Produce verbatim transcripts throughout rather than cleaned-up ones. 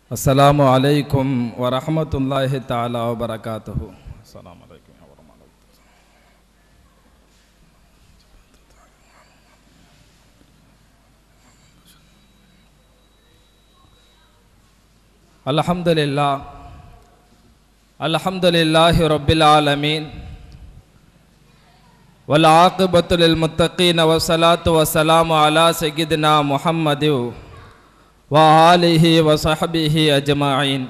अस्सलामु अलैकुम व रहमतुल्लाहि ताला व बरकातुहु। अस्सलामु अलैकुम व रहमतुल्लाहि। अल्हम्दुलिल्लाह अल्हम्दुलिल्लाहि रब्बिल आलमीन वल आक़िबतु लिल मुत्तक़ीन व सलातु व सलामु अला सय्यिदिना मुहम्मदि व आलिहि व सहबिहि अजमाइन।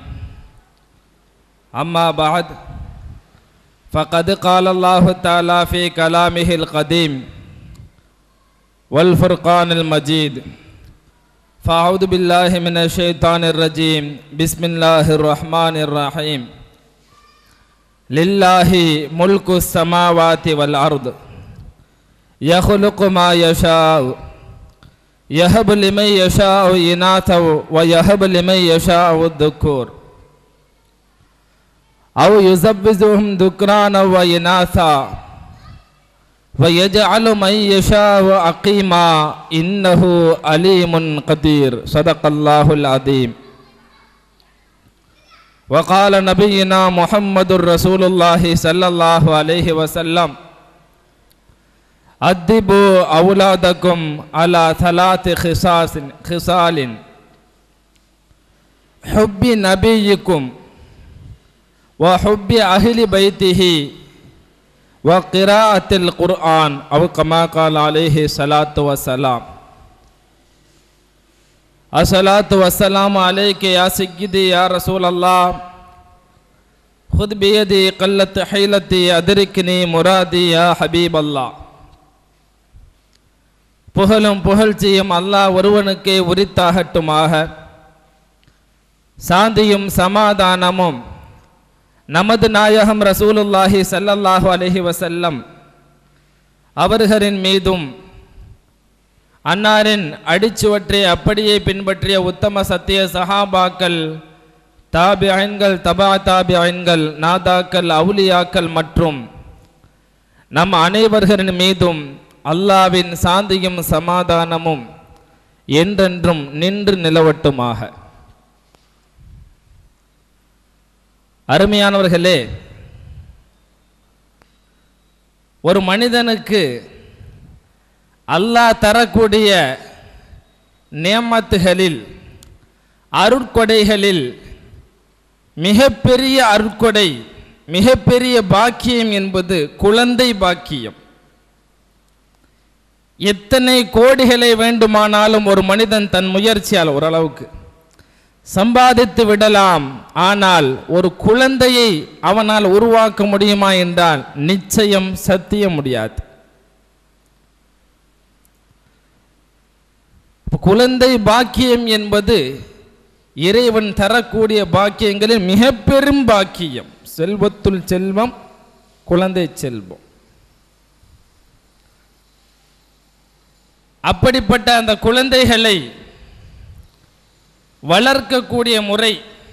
अम्मा बाद फ़क़द क़ाल अल्लाहु तआला फ़ी कलामिहिल क़दीम वल फ़ुरक़ानिल मजीद। फ़अऊज़ु बिल्लाहि मिनश शैतानिर रजीम। बिस्मिल्लाहिर रहमानिर रहीम। लिल्लाहि मुल्कुस समावाति वल अर्द यख़्लुक़ु मा यशाअ यहब लिमन यशाअ इनाथा व यहब लिमन यशाअ ज़ुक्കൂर औ युज़व्विजुहुम ज़ुक्राना व इनाथा व यजअलु मन यशाअ अक़ीमा इन्नहु अलीमुन क़दीर। सदक़ल्लाहुल अज़ीम। वक़ाल नबिय्युना मुहम्मदुर रसूलुल्लाहि सल्लल्लाहु अलैहि वसल्लम अद्दिबू औलादकुम अला थलाति खिसासिन खिसालिन हुब्बि नबिय्यिकुम व हुब्बि अहलि बैतिही व क़िराअतिल क़ुरआन औ कमा क़ाल अलैहि सलातु वस्सलाम। अस्सलातु वस्सलामु अलैका या सय्यिदी या रसूल अल्लाह खुद बियदी क़ल्लत हिलती अदरिकनी मुरादी या हबीब अल्लाह। புகழும் புகழ்ச்சியும் அல்லாஹ் ஒருவனுக்கே உரித்தாகட்டுமாக. சாந்தியும் சமாதானமும் நமது நாயகம் ரசூலுல்லாஹி ஸல்லல்லாஹு அலைஹி வஸல்லம் அவர்களின் மீதும் அன்னாரின் அடிச்சுவற்றை அப்படியே பின்பற்றிய உத்தம சத்திய சஹாபாக்கள், தாபிஐன்கள், தபா தாபிஐன்கள், நாதாக்கள், அவுலியாக்கள் மற்றும் நம் அனைவர்களின் மீதும் அல்லாவின் சாந்தியும் சமாதானமும் என்றென்றும் நின்று நிலவட்டுமாக. அருமையானவர்களே, ஒரு மனிதனுக்கு அல்லாஹ் தரக்கூடிய நியமத்துகளில், அருட்கொடைகளில் மிகப்பெரிய அருட்கொடை, மிகப்பெரிய பாக்கியம் என்பது குழந்தை பாக்கியம். எத்தனை கோடிகளை வேண்டுமானாலும் ஒரு மனிதன் தன் முயற்சியால் ஓரளவுக்கு சம்பாதித்து விடலாம். ஆனால் ஒரு குழந்தையை அவனால் உருவாக்க முடியுமா என்றால் நிச்சயம் சத்தியம் முடியாது. குழந்தை பாக்கியம் என்பது இறைவன் தரக்கூடிய பாக்கியங்களில் மிக பெரும் பாக்கியம். செல்வத்துள் செல்வம் குழந்தை செல்வம். அப்படிப்பட்ட அந்த குழந்தைகளை வளர்க்கக்கூடிய முறை,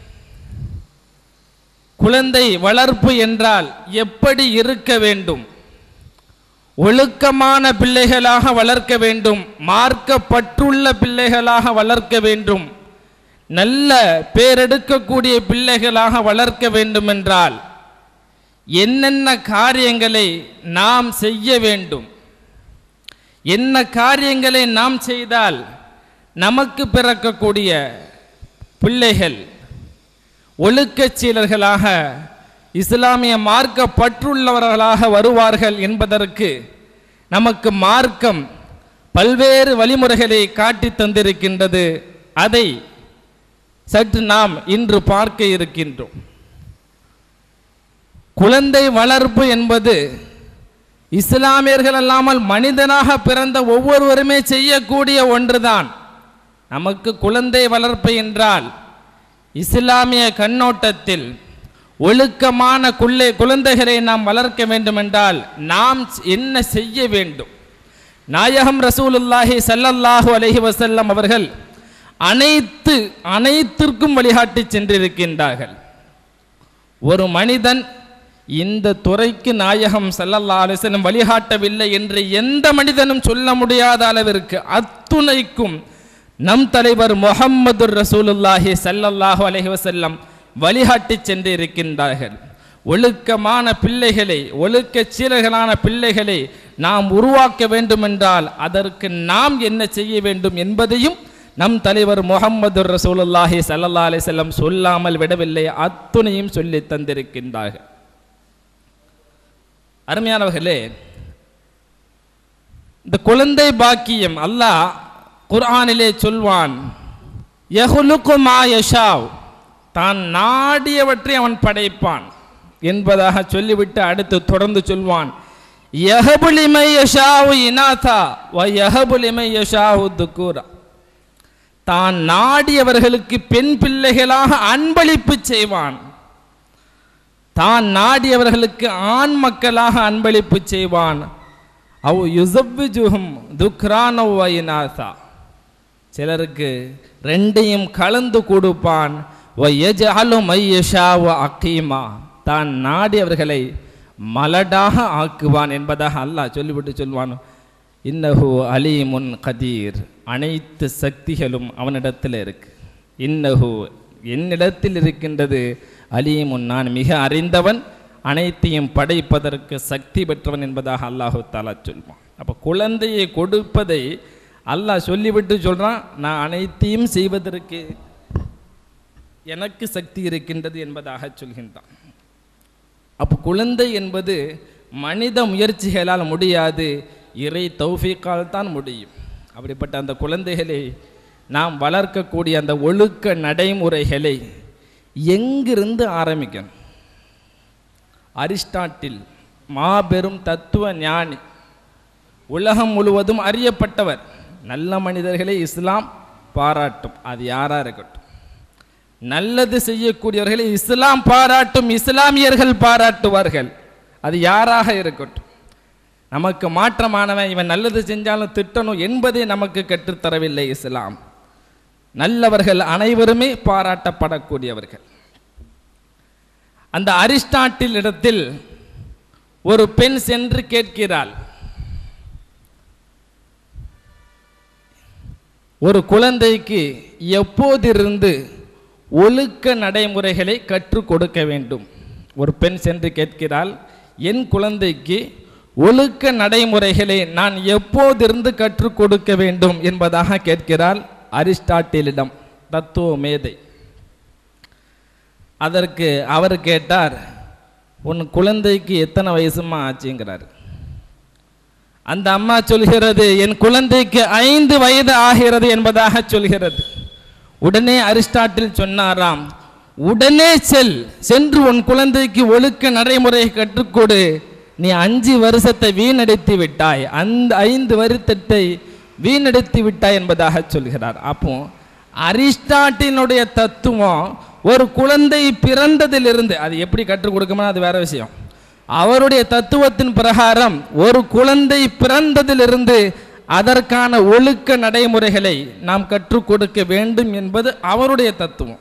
குழந்தை வளர்ப்பு என்றால் எப்படி இருக்க வேண்டும்? ஒழுக்கமான பிள்ளைகளாக வளர்க்க வேண்டும், மார்க்கப்பற்றுள்ள பிள்ளைகளாக வளர்க்க வேண்டும், நல்ல பேரெடுக்கக்கூடிய பிள்ளைகளாக வளர்க்க வேண்டும் என்றால் என்னென்ன காரியங்களை நாம் செய்ய வேண்டும்? என்ன காரியங்களை நாம் செய்தால் நமக்கு பிறக்கக்கூடிய பிள்ளைகள் ஒழுக்கச் சீலர்களாக, இஸ்லாமிய மார்க்க பற்றுள்ளவர்களாக வருவார்கள் என்பதற்கு நமக்கு மார்க்கம் பல்வேறு வழிமுறைகளை காட்டி தந்திருக்கின்றது. அதை சற்று நாம் இன்று பார்க்க இருக்கின்றோம். குழந்தை வளர்ப்பு என்பது இஸ்லாமியர்கள் அல்லாமல் மனிதனாக பிறந்த ஒவ்வொருவருமே செய்யக்கூடிய ஒன்றுதான். நமக்கு குழந்தை வளர்ப்பு என்றால் இஸ்லாமிய கண்ணோட்டத்தில் ஒழுக்கமான குள்ளை குழந்தைகளை நாம் வளர்க்க வேண்டும் என்றால் நாம் என்ன செய்ய வேண்டும்? நாயகம் ரசூலுல்லாஹி ஸல்லல்லாஹு அலைஹி வஸல்லம் அவர்கள் அனைத்து அனைத்திற்கும் வழிகாட்டி சென்றிருக்கின்றார்கள். ஒரு மனிதன் இந்த துறைக்கு நாயகம் ஸல்லல்லாஹு அலைஹி வஸல்லம் வழிகாட்டவில்லை என்று எந்த மனிதனும் சொல்ல முடியாத அளவிற்கு அத்துணைக்கும் நம் தலைவர் முஹம்மது ரசூலுல்லாஹி ஸல்லல்லாஹு அலைஹி வஸல்லம் வழிகாட்டி சென்று இருக்கின்றார்கள். ஒழுக்கமான பிள்ளைகளை, ஒழுக்க சீலர்களான பிள்ளைகளை நாம் உருவாக்க வேண்டுமென்றால் அதற்கு நாம் என்ன செய்ய வேண்டும் என்பதையும் நம் தலைவர் முஹம்மது ரசூலுல்லாஹி ஸல்லல்லாஹு அலைஹி வஸல்லம் சொல்லாமல் விடவில்லை, அத்துணையும் சொல்லி தந்திருக்கின்றார்கள். அருமையானவர்களே, இந்த குழந்தை பாக்கியம் அல்லாஹ் குர்ஆனிலே சொல்வான், யஹ்லுகு மா யஷாவ், தான் நாடியவற்றை அவன் படைப்பான் என்பதாக சொல்லிவிட்டு அடுத்து தொடர்ந்து சொல்வான், யஹபு லிமன் யஷாவு இனாதா வ யஹபு லிமன் யஷாவு துக்கூரா, தான் நாடியவர்களுக்கு பெண் பிள்ளைகளாக அன்பளிப்பு செய்வான், தான் நாடியவர்களுக்கு ஆண் மக்களாக அன்பளிப்பு செய்வான். அவ் யுஸவ்விஜுஹும் துக்ரான வ இனாதா, சிலருக்கு ரெண்டையும் கலந்து கொடுப்பான். வ யஜஅலு மை யஷாவு அகீமா, தான் நாடியவர்களை மலடாக ஆக்குவான் என்பதாக அல்லாஹ் சொல்லிவிட்டு சொல்வான், இன்னஹு அலீமுன் கதீர், அனைத்து சக்திகளும் அவனிடத்தில் இருக்கு. இன்னஹு, என்னிடத்தில் இருக்கின்றது, அலீமுன், நான் மிக அறிந்தவன், அனைத்தையும் படைப்பதற்கு சக்தி பெற்றவன் என்பதாக அல்லாஹு தஆலா சொல்வான். அப்போ குழந்தையை கொடுப்பதை அல்லாஹ் சொல்லிவிட்டு சொல்கிறான், நான் அனைத்தையும் செய்வதற்கு எனக்கு சக்தி இருக்கின்றது என்பதாக சொல்கின்றான். அப்போ குழந்தை என்பது மனித முயற்சிகளால் முடியாது, இறை தௌஃபீக்கால் தான் முடியும். அப்படிப்பட்ட அந்த குழந்தைகளை நாம் வளர்க்கக்கூடிய அந்த ஒழுக்க நடைமுறைகளை எங்கிருந்து ஆரம்பிக்கணும்? அரிஸ்டாட்டில் மாபெரும் தத்துவ ஞானி, உலகம் முழுவதும் அறியப்பட்டவர். நல்ல மனிதர்களை இஸ்லாம் பாராட்டும், அது யாராக இருக்கட்டும். நல்லது செய்யக்கூடியவர்களை இஸ்லாம் பாராட்டும், இஸ்லாமியர்கள் பாராட்டுவார்கள், அது யாராக இருக்கட்டும். நமக்கு மாற்றமானவன் இவன் நல்லது செஞ்சாலும் திட்டணும் என்பதை நமக்கு கற்றுத்தரவில்லை இஸ்லாம். நல்லவர்கள் அனைவருமே பாராட்டப்படக்கூடியவர்கள். அந்த அரிஸ்டாட்டில் இடத்தில் ஒரு பெண் சென்று கேட்கிறாள், ஒரு குழந்தைக்கு எப்போதிருந்து ஒழுக்க நடைமுறைகளை கற்றுக் கொடுக்க வேண்டும்? ஒரு பெண் சென்று கேட்கிறாள், என் குழந்தைக்கு ஒழுக்க நடைமுறைகளை நான் எப்போதிருந்து கற்றுக் கொடுக்க வேண்டும் என்பதாக கேட்கிறாள் அரிஸ்டாட்டிலிடம், தத்துவ மேதை. அதற்கு அவர் கேட்டார், உன் குழந்தைக்கு எத்தனை வயசுமா ஆச்சுங்கிறார். அந்த அம்மா சொல்கிறது, என் குழந்தைக்கு ஐந்து வயது ஆகிறது என்பதாக சொல்கிறது. உடனே அரிஸ்டாட்டில் சொன்னாராம், உடனே செல், சென்று உன் குழந்தைக்கு ஒழுக்க நடைமுறையை கற்றுக்கொடு, நீ அஞ்சு வருஷத்தை வீணடித்து விட்டாய், அந்த ஐந்து வருத்தத்தை வீணடித்து விட்டாய் என்பதாக சொல்கிறார். அப்போ அரிஸ்டாட்டினுடைய தத்துவம் ஒரு குழந்தை பிறந்ததிலிருந்து, அது எப்படி கற்றுக் கொடுக்குமா அது வேற விஷயம். அவருடைய தத்துவத்தின் பிரகாரம் ஒரு குழந்தை பிறந்ததிலிருந்து அதற்கான ஒழுக்க நடைமுறைகளை நாம் கற்றுக் கொடுக்க வேண்டும் என்பது அவருடைய தத்துவம்.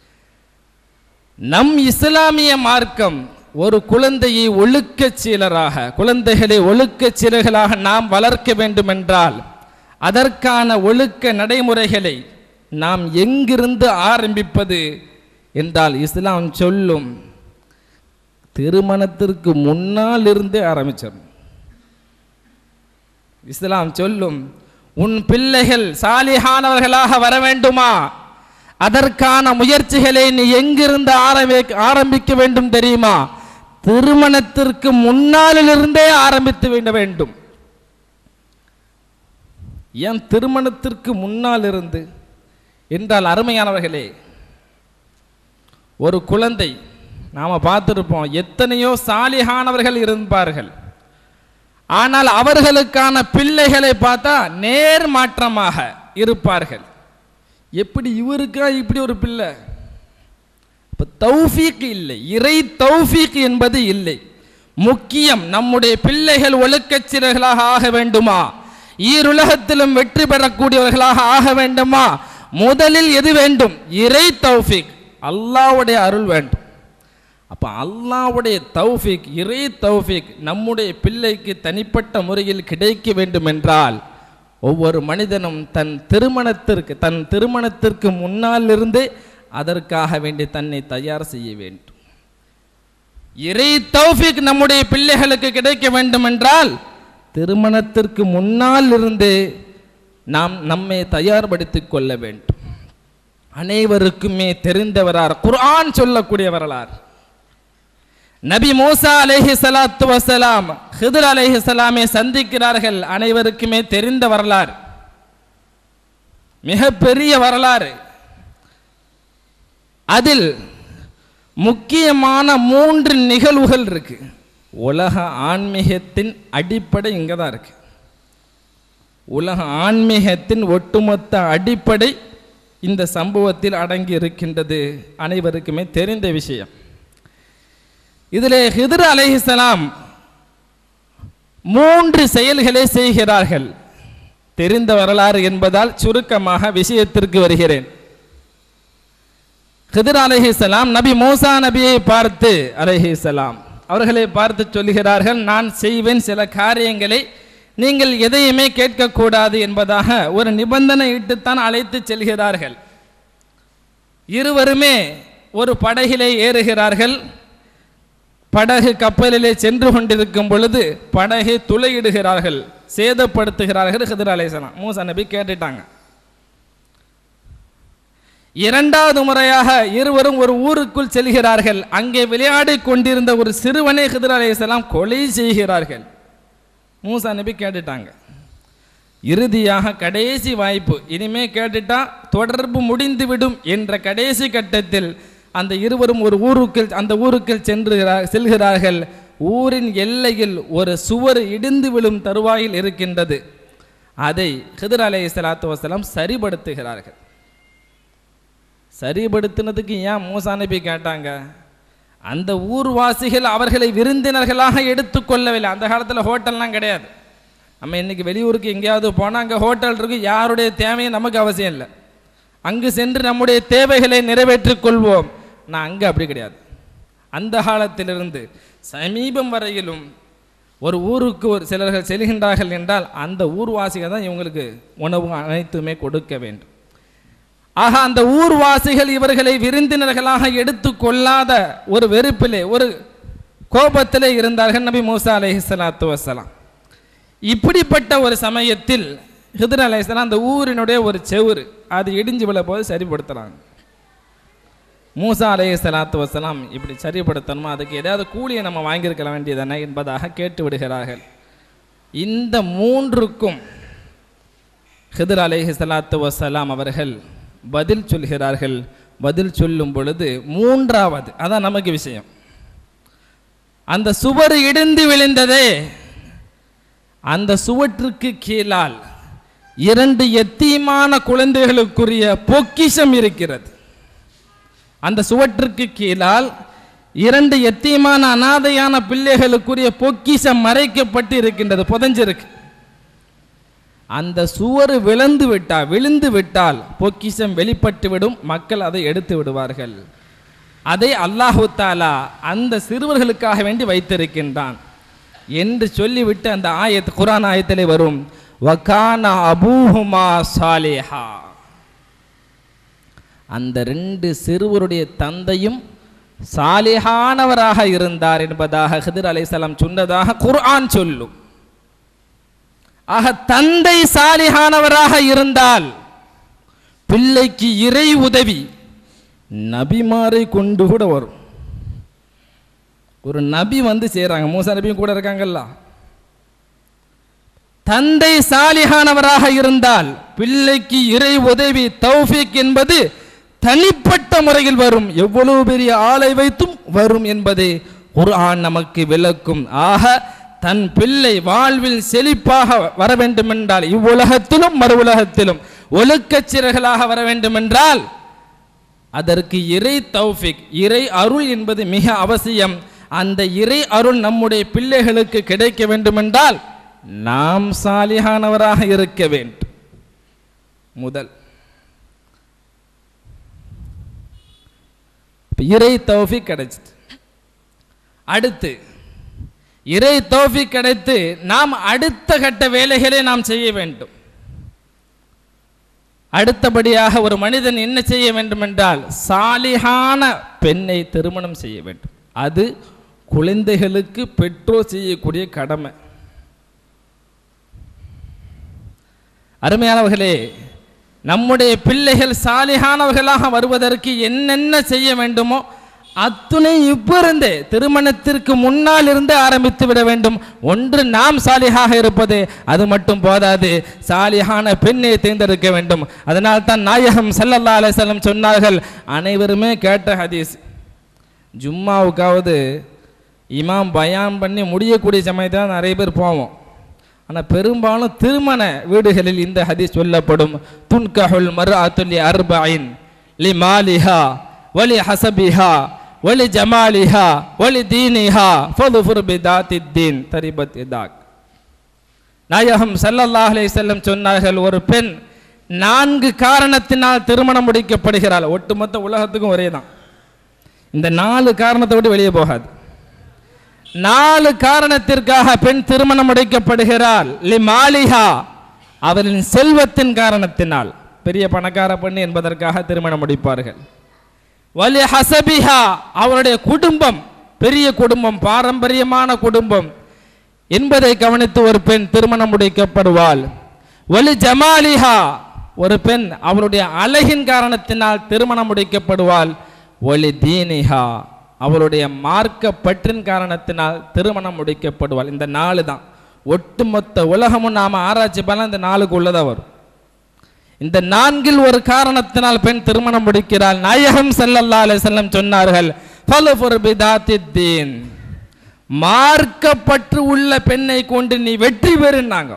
நம் இஸ்லாமிய மார்க்கம் ஒரு குழந்தையை ஒழுக்கச் சீலராக, குழந்தைகளை ஒழுக்கச் சீலர்களாக நாம் வளர்க்க வேண்டும் என்றால் அதற்கான ஒழுக்க நடைமுறைகளை நாம் எங்கிருந்து ஆரம்பிப்பது என்றால் இஸ்லாம் சொல்லும், திருமணத்திற்கு முன்னால் இருந்தே ஆரம்பிச்சிடும். இஸ்லாம் சொல்லும், உன் பிள்ளைகள் சாலிஹானவர்களாக வர வேண்டுமா, அதற்கான முயற்சிகளை நீ எங்கிருந்து ஆரம்பி ஆரம்பிக்க வேண்டும் தெரியுமா? திருமணத்திற்கு முன்னாலிருந்தே ஆரம்பித்து விட வேண்டும். ஏன் திருமணத்திற்கு முன்னால் இருந்து என்றால், அருமையானவர்களே, ஒரு குழந்தை நாம் பார்த்துருப்போம், எத்தனையோ சாலிஹானவர்கள் இருப்பார்கள், ஆனால் அவர்களுக்கான பிள்ளைகளை பார்த்தா நேர் மாற்றமாக இருப்பார்கள். எப்படி இவருக்கா இப்படி ஒரு பிள்ளை? இப்போ தௌஃபீக் இல்லை, இறை தௌஃபீக் என்பது இல்லை. முக்கியம், நம்முடைய பிள்ளைகள் ஒழுக்கச்சீரர்களாக ஆக வேண்டுமா, ஈருலகத்திலும் வெற்றி பெறக்கூடியவர்களாக ஆக வேண்டுமா, முதலில் எது வேண்டும்? இறை தௌஃபீக், அல்லாஹ்வுடைய அருள் வேண்டும். அப்போ அல்லாஹ்வுடைய தௌஃபீக், இறை தௌஃபீக் நம்முடைய பிள்ளைக்கு தனிப்பட்ட முறையில் கிடைக்க வேண்டும் என்றால் ஒவ்வொரு மனிதனும் தன் திருமணத்திற்கு தன் திருமணத்திற்கு முன்னால் இருந்து அதற்காக வேண்டி தன்னை தயார் செய்ய வேண்டும். இறை தௌஃபீக் நம்முடைய பிள்ளைகளுக்கு கிடைக்க வேண்டும் என்றால் திருமணத்திற்கு முன்னால் இருந்து நாம் நம்மை தயார்படுத்திக் கொள்ள வேண்டும். அனைவருக்குமே தெரிந்தவரார் குர்ஆன் சொல்லக்கூடிய வரலாறு. நபி மூசா அலைஹி ஸலாத்து வஸலாம் ஹித்ர் அலைஹி ஸலாமை சந்திக்கிறார்கள். அனைவருக்குமே தெரிந்த வரலாறு, மிக பெரிய வரலாறு. அதில் முக்கியமான மூன்று நிகழ்வுகள் இருக்கு. உலக ஆன்மீகத்தின் அடிப்படை இங்கே தான் இருக்கு. உலக ஆன்மீகத்தின் ஒட்டுமொத்த அடிப்படை இந்த சம்பவத்தில் அடங்கி இருக்கின்றது. அனைவருக்குமே தெரிந்த விஷயம். இதிலே ஹித்ர் அலைஹிஸ்ஸலாம் மூன்று செயல்களை செய்கிறார்கள். தெரிந்த வரலாறு என்பதால் சுருக்கமாக விஷயத்திற்கு வருகிறேன். ஹித்ர் அலைஹிஸ்ஸலாம் நபி மூசா நபியை பார்த்து அலைஹிஸ்ஸலாம் அவர்களை பார்த்து சொல்கிறார்கள், நான் செய்வேன் சில காரியங்களை, நீங்கள் எதையுமே கேட்கக்கூடாது என்பதாக ஒரு நிபந்தனை இட்டுத்தான் அழைத்து செல்கிறார்கள். இருவருமே ஒரு படகிலே ஏறுகிறார்கள். படகு கப்பலிலே சென்று கொண்டிருக்கும் பொழுது படகை துளையிடுகிறார்கள், சேதப்படுத்துகிறார்கள். ஹித்ர் அலைஹிஸ்ஸலாம் மூசா நபி கேட்டுட்டாங்க. இரண்டாவது முறையாக இருவரும் ஒரு ஊருக்குள் செல்கிறார்கள். அங்கே விளையாடி கொண்டிருந்த ஒரு சிறுவனை ஹித்ர் அலைஹிஸ்ஸலாம் கொலை செய்கிறார்கள். மூசா நபி கேட்டுட்டாங்க. இறுதியாக கடைசி வாய்ப்பு, இனிமே கேட்டுட்டா தொடர்பு முடிந்துவிடும் என்ற கடைசி கட்டத்தில் அந்த இருவரும் ஒரு ஊருக்குள் அந்த ஊருக்குள் சென்று செல்கிறார்கள். ஊரின் எல்லையில் ஒரு சுவர் இடிந்து விழும் தருவாயில் இருக்கின்றது. அதை ஹித்ர் அலைஹிஸ்ஸலாத்து வஸலாம் சரிபடுத்துகிறார்கள். சரிபடுத்தினதுக்கு ஏன் மூசா நபி கேட்டாங்க? அந்த ஊர்வாசிகள் அவர்களை விருந்தினர்களாக எடுத்துக்கொள்ளவில்லை. அந்த காலத்தில் ஹோட்டல்லாம் கிடையாது. நம்ம இன்னைக்கு வெளியூருக்கு எங்கேயாவது போனால் அங்கே ஹோட்டல் இருக்கு, யாருடைய தேவையும் நமக்கு அவசியம் இல்லை. அங்கு சென்று நம்முடைய தேவைகளை நிறைவேற்றிக் கொள்வோம். நான் அங்கே அப்படி கிடையாது. அந்த காலத்திலிருந்து சமீபம் வரையிலும் ஒரு ஊருக்கு ஒரு சிலர்கள் செல்கின்றார்கள் என்றால் அந்த ஊர்வாசிகள் தான் இவங்களுக்கு உணவு அனைத்துமே கொடுக்க வேண்டும். ஆக அந்த ஊர்வாசிகள் இவர்களை விருந்தினர்களாக எடுத்து கொள்ளாத ஒரு வெறுப்பிலே ஒரு கோபத்திலே இருந்தார்கள் நபி மூசா அலைஹிஸ்ஸலாத்து வஸலாம். இப்படிப்பட்ட ஒரு சமயத்தில் ஹித்ர் அலைஹிஸ்ஸலாம் அந்த ஊரினுடைய ஒரு செவுரு அது இடிஞ்சு விழ போது சரிப்படுத்துறாங்க. மூசா அலைஹிஸ்ஸலாத்து வஸலாம் இப்படி சரிப்படுத்தணுமா, அதுக்கு ஏதாவது கூலியை நம்ம வாங்கியிருக்க வேண்டியதானே என்பதாக கேட்டு விடுகிறார்கள். இந்த மூன்றுக்கும் ஹித்ர் அலைஹிஸ்ஸலாத்து வஸலாம் அவர்கள் பதில் சொல்கிறார்கள். பதில் சொல்லும் பொழுது மூன்றாவது, அதான் நமக்கு விஷயம், அந்த சுவர் இடிந்து விழுந்ததே, அந்த சுவற்றுக்கு கீழால் இரண்டு எத்தீமான குழந்தைகளுக்குரிய பொக்கிஷம் இருக்கிறது. அந்த சுவற்றுக்கு கீழால் இரண்டு எத்தீமான அனாதையான பிள்ளைகளுக்குரிய பொக்கிஷம் மறைக்கப்பட்டு இருக்கின்றது, புதைஞ்சிருக்கு. அந்த சுவர் விழுந்து விட்டால் விழுந்து விட்டால் பொக்கிஷம் வெளிப்பட்டு விடும், மக்கள் அதை எடுத்து விடுவார்கள். அதை அல்லாஹு தஆலா அந்த சிறுவர்களுக்காக வேண்டி வைத்திருக்கின்றான் என்று சொல்லிவிட்டு அந்த ஆயத் குர்ஆன் ஆயத்திலே வரும், வகான அபூஹுமா சாலிஹா, அந்த ரெண்டு சிறுவருடைய தந்தையும் சாலிஹானவராக இருந்தார் என்பதாக ஹித்ர் அலைஹிஸ்ஸலாம் சொன்னதாக குர்ஆன் சொல்லும். ஆக தந்தை சாலிஹானவராக இருந்தால் பிள்ளைக்கு இறை உதவி நபிமாரை கொண்டு கூட வரும். ஒரு நபி வந்து சேராங்க, மூசா நபியும் கூட இருக்காங்கல்ல. தந்தை சாலிஹானவராக இருந்தால் பிள்ளைக்கு இறை உதவி தௌஃபீக் என்பது தனிப்பட்ட முறையில் வரும், எவ்வளவு பெரிய ஆளை வைத்தும் வரும் என்பதை குர்ஆன் நமக்கு விளக்கும். ஆக தன் பிள்ளை வாழ்வில் செழிப்பாக வர வேண்டும் என்றால், இவ்வுலகத்திலும் மறு உலகத்திலும் ஒழுக்கச்சிறர்களாக வர வேண்டும் என்றால் அதற்கு இறை தௌஃபீக் இறை அருள் என்பது மிக அவசியம். அந்த இறை அருள் நம்முடைய பிள்ளைகளுக்கு கிடைக்க வேண்டும் என்றால் நாம் சாலிஹானவராக இருக்க வேண்டும். முதல் இறை தௌஃபீக் கிடைச்சிட்டு, அடுத்து இறை தௌஃபீக் கிடைத்து நாம் அடுத்த கட்ட வேலைகளை நாம் செய்ய வேண்டும். அடுத்தபடியாக ஒரு மனிதன் என்ன செய்ய வேண்டும் என்றால் சாலிஹான பெண்ணை திருமணம் செய்ய வேண்டும். அது குழந்தைகளுக்கு பெற்றோர் செய்யக்கூடிய கடமை. அருமையானவர்களே, நம்முடைய பிள்ளைகள் சாலிஹானவர்களாக வருவதற்கு என்னென்ன செய்ய வேண்டுமோ அத்துணை இப்பிருந்தே திருமணத்திற்கு முன்னால் இருந்து ஆரம்பித்து விட வேண்டும். ஒன்று நாம் சாலிஹாக இருப்பது, அது மட்டும் போதாது, சாலிஹான பெண்ணை தேர்ந்தெடுக்க வேண்டும். அதனால் தான் நாயகம் ஸல்லல்லாஹு அலைஹி வஸல்லம் சொன்னார்கள், அனைவருமே கேட்ட ஹதீஸ். ஜும்மாவுக்காவது இமாம் பயான் பண்ணி முடியக்கூடிய சமயத்தில் நிறைய பேர் போவோம். ஆனால் பெரும்பாலும் திருமண வீடுகளில் இந்த ஹதீஸ் சொல்லப்படும். துன்கஹுல் மர்அத்து லி அர்பஇன் லி மாலிஹா வலி ஹஸபிஹா வலி ஜமாலிஹா வலி தீனிஹா ஃபதுஃபுர் பிதாத்தித் தீன் தரிபத் யதாக். நாயகம் ஸல்லல்லாஹு அலைஹி வஸல்லம் சொன்னார்கள், ஒரு பெண் நான்கு காரணத்தினால் திருமணம் முடிக்கப்படுகிறாள். ஒட்டுமொத்த உலகத்துக்கும் ஒரே தான். இந்த நாலு காரணத்தை விட்டு வெளியே போகாது. நாலு காரணத்திற்காக பெண் திருமணம் முடிக்கப்படுகிறாள். லி மாலிஹா, அவரின் செல்வத்தின் காரணத்தினால், பெரிய பணக்கார பெண் என்பதற்காக திருமணம் முடிப்பார்கள். வலி ஹஸபிஹா, அவருடைய குடும்பம் பெரிய குடும்பம், பாரம்பரியமான குடும்பம் என்பதை கவனித்து ஒரு பெண் திருமணம் முடிக்கப்படுவாள். வலி ஜமாலிஹா, ஒரு பெண் அவருடைய அழகின் காரணத்தினால் திருமணம் முடிக்கப்படுவாள். வலி தீனிஹா, அவளுடைய மார்க்க பற்றின் காரணத்தினால் திருமணம் முடிக்கப்படுவாள். இந்த நாலு தான். ஒட்டுமொத்த உலகமும் நாம் ஆராய்ச்சி பண்ண இந்த நாளுக்கு உள்ளதாக வரும். இந்த நான்கில் ஒரு காரணத்தினால் பெண் திருமணம் முடிக்கிறாள். நாயகம் ஸல்லல்லாஹு அலைஹி வஸல்லம் சொன்னார்கள், ஃபலஃபுர் பிதாத்தித் தீன், மார்க்கப்பற்று உள்ள பெண்ணை கொண்டு நீ வெற்றி பெறுனாங்க.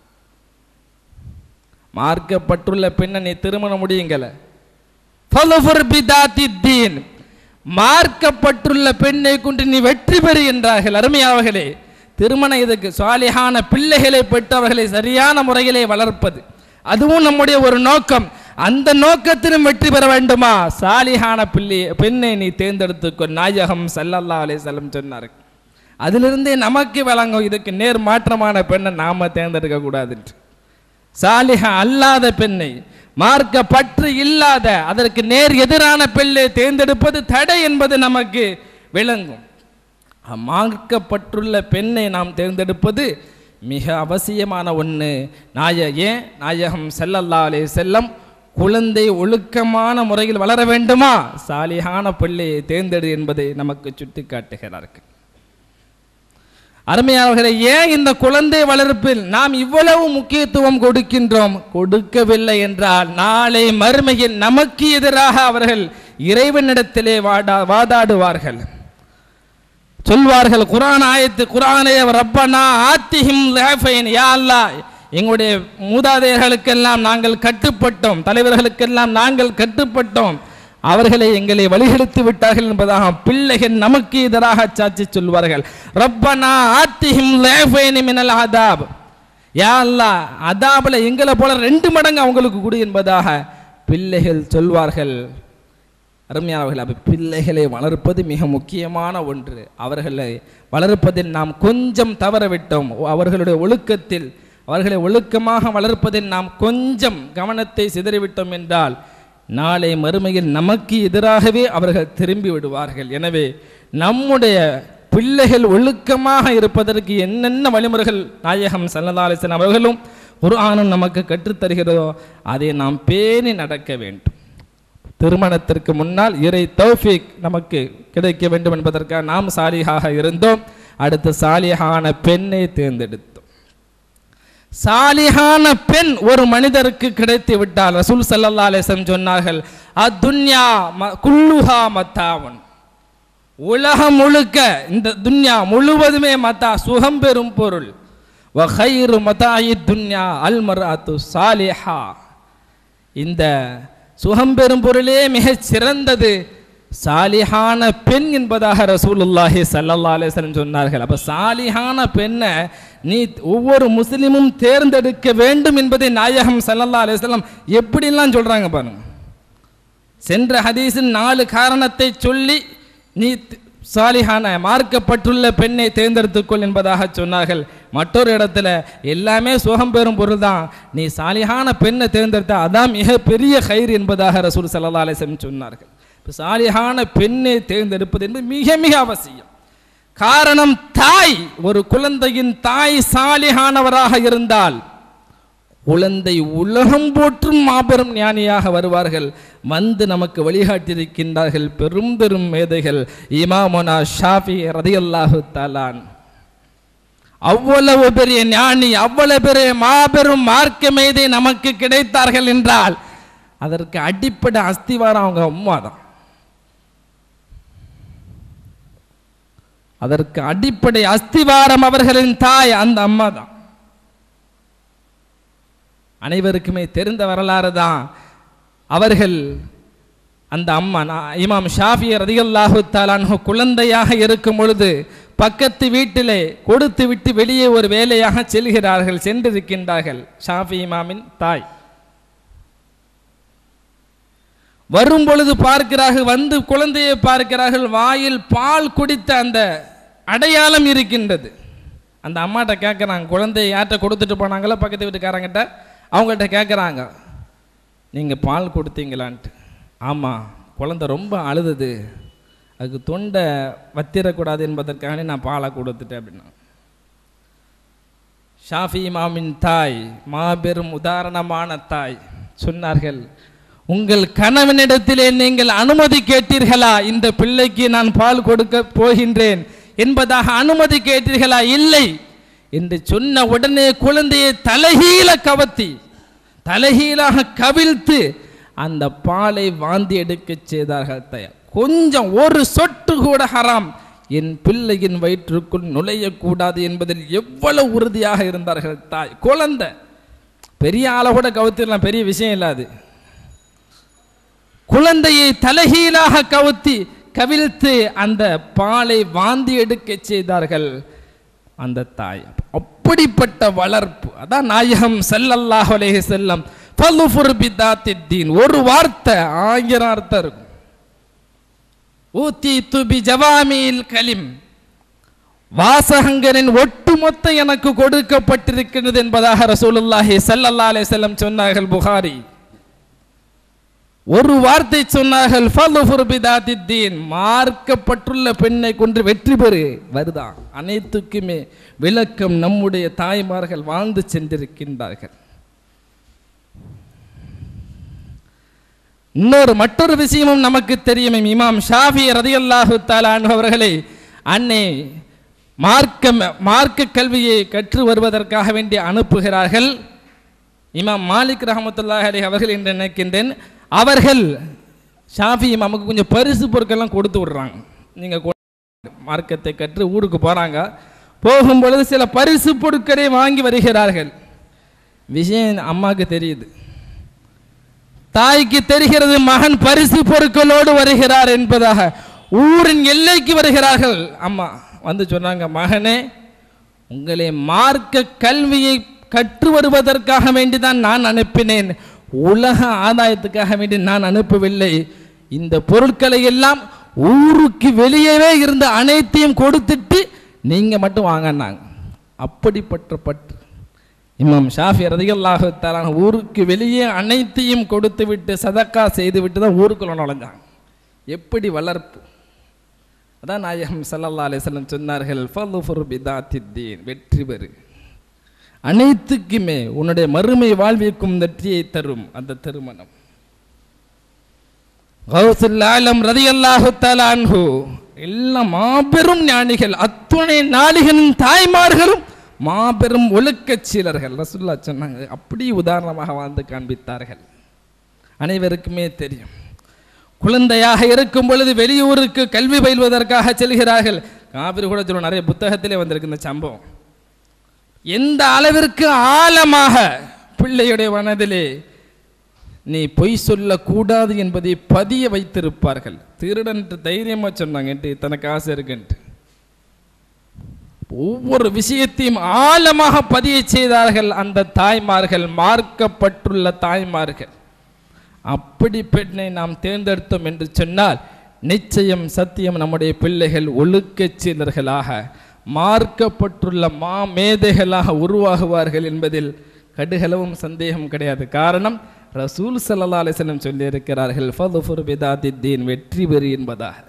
மார்க்கப்பட்டுள்ள பெண்ணை நீ திருமணம் முடியுங்கள. ஃபலஃபுர் பிதாத்தித் தீன், மார்க்கப்பட்டுள்ள பெண்ணை கொண்டு நீ வெற்றி பெறு என்றார்கள். அருமையானவர்களே, திருமணம் இதுக்கு சாலிஹான பிள்ளைகளை பெற்றவர்களை சரியான முறையிலே வளர்ப்பது, அதுவும் நம்முடைய ஒரு நோக்கம். அந்த நோக்கத்திலும் வெற்றி பெற வேண்டுமா, சாலிஹான பிள்ளை பெண்ணை நீ தேர்ந்தெடுத்துக்கோ. நாயகம் ஸல்லல்லாஹு அலைஹி வஸல்லம் சொன்னார்கள். அதிலிருந்தே நமக்கு வழங்கும், இதுக்கு நேர் மாற்றமான பெண்ணை நாம தேர்ந்தெடுக்க கூடாது. சாலிஹா அல்லாத பெண்ணை, மார்க்க பற்று இல்லாத, அதற்கு நேர் எதிரான பெண்ணை தேர்ந்தெடுப்பது தடை என்பது நமக்கு விளங்கும். மார்க்கப்பற்றுள்ள பெண்ணை நாம் தேர்ந்தெடுப்பது மிக அவசியமான ஒன்று. நாய ஏன் நாயகம் ஸல்லல்லாஹு அலைஹி வஸல்லம் குழந்தை ஒழுக்கமான முறையில் வளர வேண்டுமா, சாலிஹான பிள்ளையை தேர்ந்தெடு என்பதை நமக்கு சுட்டி காட்டுகிறார்கள். அருமையானவர்களே, ஏன் இந்த குழந்தை வளர்ப்பில் நாம் இவ்வளவு முக்கியத்துவம் கொடுக்கின்றோம்? கொடுக்கவில்லை என்றால் நாளை மறுமையில் நமக்கு எதிராக அவர்கள் இறைவனிடத்திலே வாடா வாதாடுவார்கள். சொல்வார்கள், குர்ஆன் ஆயத்து, குர்ஆனே ரப்பனா ஆத்திஹிம் லைஃபைன், யா அல்லாஹ், எங்களுடைய மூதாதையர்களுக்கெல்லாம் நாங்கள் கட்டுப்பட்டோம், தலைவர்களுக்கெல்லாம் நாங்கள் கட்டுப்பட்டோம், அவர்களை எங்களை வழிகெடுத்து விட்டார்கள் என்பதாக பிள்ளைகள் நமக்கு எதிராக சாட்சி சொல்வார்கள். ரப்பனா ஆத்திஹிம் லைஃபைன் மினல் அதாப், யா அல்லாஹ், அதாபுல எங்களை போல ரெண்டு மடங்கு அவங்களுக்கு கொடு என்பதாக பிள்ளைகள் சொல்வார்கள். அருமையானவர்கள், அப்போ பிள்ளைகளை வளர்ப்பது மிக முக்கியமான ஒன்று. அவர்களை வளர்ப்பதில் நாம் கொஞ்சம் தவறவிட்டோம். அவர்களுடைய ஒழுக்கத்தில், அவர்களை ஒழுக்கமாக வளர்ப்பதில் நாம் கொஞ்சம் கவனத்தை சிதறிவிட்டோம் என்றால் நாளை மறுமையில் நமக்கு எதிராகவே அவர்கள் திரும்பி விடுவார்கள். எனவே நம்முடைய பிள்ளைகள் ஒழுக்கமாக இருப்பதற்கு என்னென்ன வழிமுறைகள் நாயகம் ஸல்லல்லாஹு அலைஹி வஸல்லம் அவர்களும் குர்ஆனும் நமக்கு கற்றுத்தருகிறதோ அதை நாம் பேணி நடக்க வேண்டும். திருமணத்திற்கு முன்னால் இறை தௌஃபீக் நமக்கு கிடைக்க வேண்டும் என்பதற்காக நாம் சாலிஹாக இருந்தோம். அடுத்து சாலிஹான பெண்ணை தேர்ந்தெடுத்தோம். சாலிஹான பெண் ஒரு மனிதருக்கு கிடைத்து விட்டால் ரசூல் ஸல்லல்லாஹு அலைஹி வஸல்லம் சொன்னார்கள், அத்துன்யா குல்லுஹா மத்தாவன், உலகம் முழுக்க இந்த துன்யா முழுவதுமே மத்தா, சுகம் பெறும் பொருள். வ கைரு மதாயி துன்யா அல் மர்அத்து சாலிஹா, இந்த சுகம் பெறும் பொருளே மிகச் சிறந்தது சாலிஹான பெண் என்பதாக ரசூலுல்லாஹி ஸல்லல்லாஹு அலைஹி வஸல்லம் சொன்னார்கள். அப்போ சாலிஹான பெண்ணை நீ ஒவ்வொரு முஸ்லிமும் தேர்ந்தெடுக்க வேண்டும் என்பதை நாயகம் ஸல்லல்லாஹு அலைஹி வஸல்லம் எப்படிலாம் சொல்கிறாங்க பாருங்க. சென்ற ஹதீஸின் நாலு காரணத்தை சொல்லி நீ சாலிஹான மார்க்கப்பட்டுள்ள பெண்ணை தேர்ந்தெடுத்துக்கொள் என்பதாக சொன்னார்கள். மற்றொரு இடத்துல எல்லாமே சுகம் பெறும் பொருள் தான், நீ சாலிஹான பெண்ணை தேர்ந்தெடுத்த அதான் மிக பெரிய கயிறு என்பதாக ரசூல் ஸல்லல்லாஹு அலைஹி வஸல்லம் சொன்னார்கள். சாலிஹான பெண்ணை தேர்ந்தெடுப்பது என்பது மிக மிக அவசியம். காரணம், தாய், ஒரு குழந்தையின் தாய் சாலிஹானவராக இருந்தால் குழந்தை உலகம் போற்றும் மாபெரும் ஞானியாக வருவார்கள். வந்து நமக்கு வழிகாட்டியிருக்கின்றார்கள் பெரும் பெரும் மேதைகள். இமாமுனா ஷாஃபி ரலியல்லாஹு தஆலா அவ்வளவு பெரிய ஞானி, அவ்வளவு பெரிய மாபெரும் மார்க்க மேதை நமக்கு கிடைத்தார்கள் என்றால் அதற்கு அடிப்படை அஸ்திவாரம் அவங்க அம்மா தான். அதற்கு அடிப்படை அஸ்திவாரம் அவர்களின் தாய், அந்த அம்மா தான். அனைவருக்குமே தெரிந்த வரலாறு தான். அவர்கள் அந்த அம்மா இமாம் ஷாஃபி ரலியல்லாஹு தஆலா அன்ஹு குழந்தையாக இருக்கும் பொழுது பக்கத்து வீட்டிலே கொடுத்து விட்டு வெளியே ஒரு வேலையாக செல்கிறார்கள், சென்றிருக்கின்றார்கள். ஷாஃபி இமாமின் தாய் வரும் பொழுது பார்க்கிறார்கள், வந்து குழந்தையை பார்க்கிறார்கள், வாயில் பால் குடித்த அந்த அடையாளம் இருக்கின்றது. அந்த அம்மாட்ட கேட்குறாங்க, குழந்தையை யார்கிட்ட கொடுத்துட்டு போனாங்களோ பக்கத்து வீட்டுக்காரங்கிட்ட, அவங்கள்ட்ட கேட்குறாங்க, நீங்கள் பால் கொடுத்தீங்களான்ட்டு. ஆமாம், குழந்தை ரொம்ப அழுதுது, அதுக்கு தொண்டை வத்திரக்கூடாது என்பதற்காக நான் பாலை கொடுத்துட்டேன் அப்படின்னா. ஷாஃபி இமாமின் தாய், மாபெரும் உதாரணமான தாய், சொன்னார்கள், உங்கள் கணவனிடத்திலே நீங்கள் அனுமதி கேட்டீர்களா, இந்த பிள்ளைக்கு நான் பால் கொடுக்க போகின்றேன் என்பதாக அனுமதி கேட்டீர்களா? இல்லை என்று சொன்ன உடனே குழந்தையை தலைகீழ கவத்தி தலைகீழாக கவிழ்த்து அந்த பாலை வாந்தி எடுக்க செய்தார்கள். தயார் கொஞ்சம் ஒரு சொட்டு கூட ஹராம் என் பிள்ளையின் வயிற்றுக்குள் நுழையக்கூடாது என்பதில் எவ்வளவு உறுதியாக இருந்தார்கள் தாய். குழந்தை பெரிய ஆளை கூட கவுத்திடலாம், பெரிய விஷயம் இல்லாது. குழந்தையை தலைகீழாக கவுத்தி கவிழ்த்து அந்த பாலை வாந்தி எடுக்க செய்தார்கள் அந்த தாய். அப்படிப்பட்ட வளர்ப்பு. அதான் நாயகம் ஸல்லல்லாஹு அலைஹி வஸல்லம் ஃபல்ஃபுர் பிதாத்தித்தீன், ஒரு வார்த்தை ஆயிரம் அர்த்தம் இருக்கும். ஊதீது பிஜவாமில் கலிம், வாசகங்களின் ஒட்டுமொத்த எனக்கு கொடுக்கப்பட்டிருக்கிறது என்பதாக ரசூலுல்லாஹி ஸல்லல்லாஹு அலைஹி வஸல்லம் சொன்னார்கள். புகாரி ஒரு வார்த்தை சொன்னார்கள், ஃபல்ஃபுர் பிதாத்தித்தீன், மார்க்கப்பட்டுள்ள பெண்ணை கொண்டு வெற்றி பெறு வருதான். அனைத்துக்குமே விளக்கம் நம்முடைய தாய்மார்கள் வாழ்ந்து சென்றிருக்கின்றார்கள். இன்னொரு மற்றொரு விஷயமும் நமக்கு தெரியும். இமாம் ஷாஃபி ரலியல்லாஹு தஆலா அன்ஹு அவர்களை அன்னை மார்க்க மார்க்க கல்வியை கற்று வருவதற்காக வேண்டி அனுப்புகிறார்கள். இமாம் மாலிக் ரஹ்மத்துல்லாஹி அலைஹி அவர்கள் என்று நினைக்கின்றேன், அவர்கள் ஷாஃபி இமாமுக்கு கொஞ்சம் பரிசு பொருட்கள்லாம் கொடுத்து விடுறாங்க. நீங்கள் மார்க்கத்தை கற்று ஊருக்கு போகிறாங்க, போகும்பொழுது சில பரிசு பொருட்களை வாங்கி வருகிறார்கள். விஷயம் அம்மாவுக்கு தெரியுது, தாய்க்கு தெரிகிறது, மகன் பரிசு பொருட்களோடு வருகிறார் என்பதாக. ஊரின் எல்லைக்கு வருகிறார்கள். அம்மா வந்து சொன்னாங்க, மகனே, உங்களை மார்க்க கல்வியை கற்று வருவதற்காக வேண்டிதான் நான் அனுப்பினேன், உலக ஆதாயத்துக்காக வேண்டி நான் அனுப்பவில்லை. இந்த பொருட்களை எல்லாம் ஊருக்கு வெளியவே இருந்த அனைத்தையும் கொடுத்துட்டு நீங்க மட்டும் வாங்கினாங்க. அப்படிப்பட்ட பற்று இமாம் ஷாஃபி ரலியல்லாஹு தஆலா ஊருக்கு வெளியே அனைத்தையும் கொடுத்து விட்டு சதக்கா செய்து விட்டு தான் ஊருக்குள்ள நுழைஞ்சாங்க. எப்படி வளர்ப்பு! அதான் நாயகம் ஸல்லல்லாஹு அலைஹி வஸல்லம் சொன்னார்கள், ஃபல்ஃபுர் பிதாத்தித்தீன், வெற்றி பெறு, அனைத்துக்குமே உன்னுடைய மறுமை வாழ்விற்கும் வெற்றியை தரும் அந்த திருமணம். கௌசுல் ஆலம் ரலியல்லாஹு தஆலா அன்ஹு எல்லாம் மாபெரும் ஞானிகள், அத்துணை ஞானிகளின் தாய்மார்களும் மாபெரும் ஒழுக்கச் சீலர்கள். ரசூலுல்லாஹ் சொன்னாங்க, அப்படி உதாரணமாக வாழ்ந்து காண்பித்தார்கள். அனைவருக்குமே தெரியும், குழந்தையாக இருக்கும் பொழுது வெளியூருக்கு கல்வி பயில்வதற்காக செல்கிறார்கள். காபிர் கூட சொல்ல, நிறைய புத்தகத்திலே வந்திருக்கு இந்த சம்பவம். எந்த அளவிற்கு ஆழமாக பிள்ளையுடைய மனதிலே நீ பொய் சொல்லக்கூடாது என்பதை பதிய வைத்திருப்பார்கள். திருடன் தைரியமா சொன்னாங்க, தனக்கு ஆசை இருக்குன்ட்டு ஒவ்வொரு விஷயத்தையும் ஆழமாக பதிய செய்தார்கள் அந்த தாய்மார்கள், மார்க்கப்பட்டுள்ள தாய்மார்கள். அப்படி பெண்ணை நாம் தேர்ந்தெடுத்தோம் என்று சொன்னால் நிச்சயம் சத்தியம் நம்முடைய பிள்ளைகள் ஒழுக்கச் சீலர்களாக மார்க்கப்பட்டுள்ள மா மேதைகளாக உருவாகுவார்கள் என்பதில் கடுகளவும் சந்தேகம் கிடையாது. காரணம், ரசூல் ஸல்லல்லாஹு அலைஹி வஸல்லம் சொல்லி இருக்கிறார்கள், ஃபதுஃபுர் பிதாத்தித்தீன், வெற்றி பெறு என்பதாக.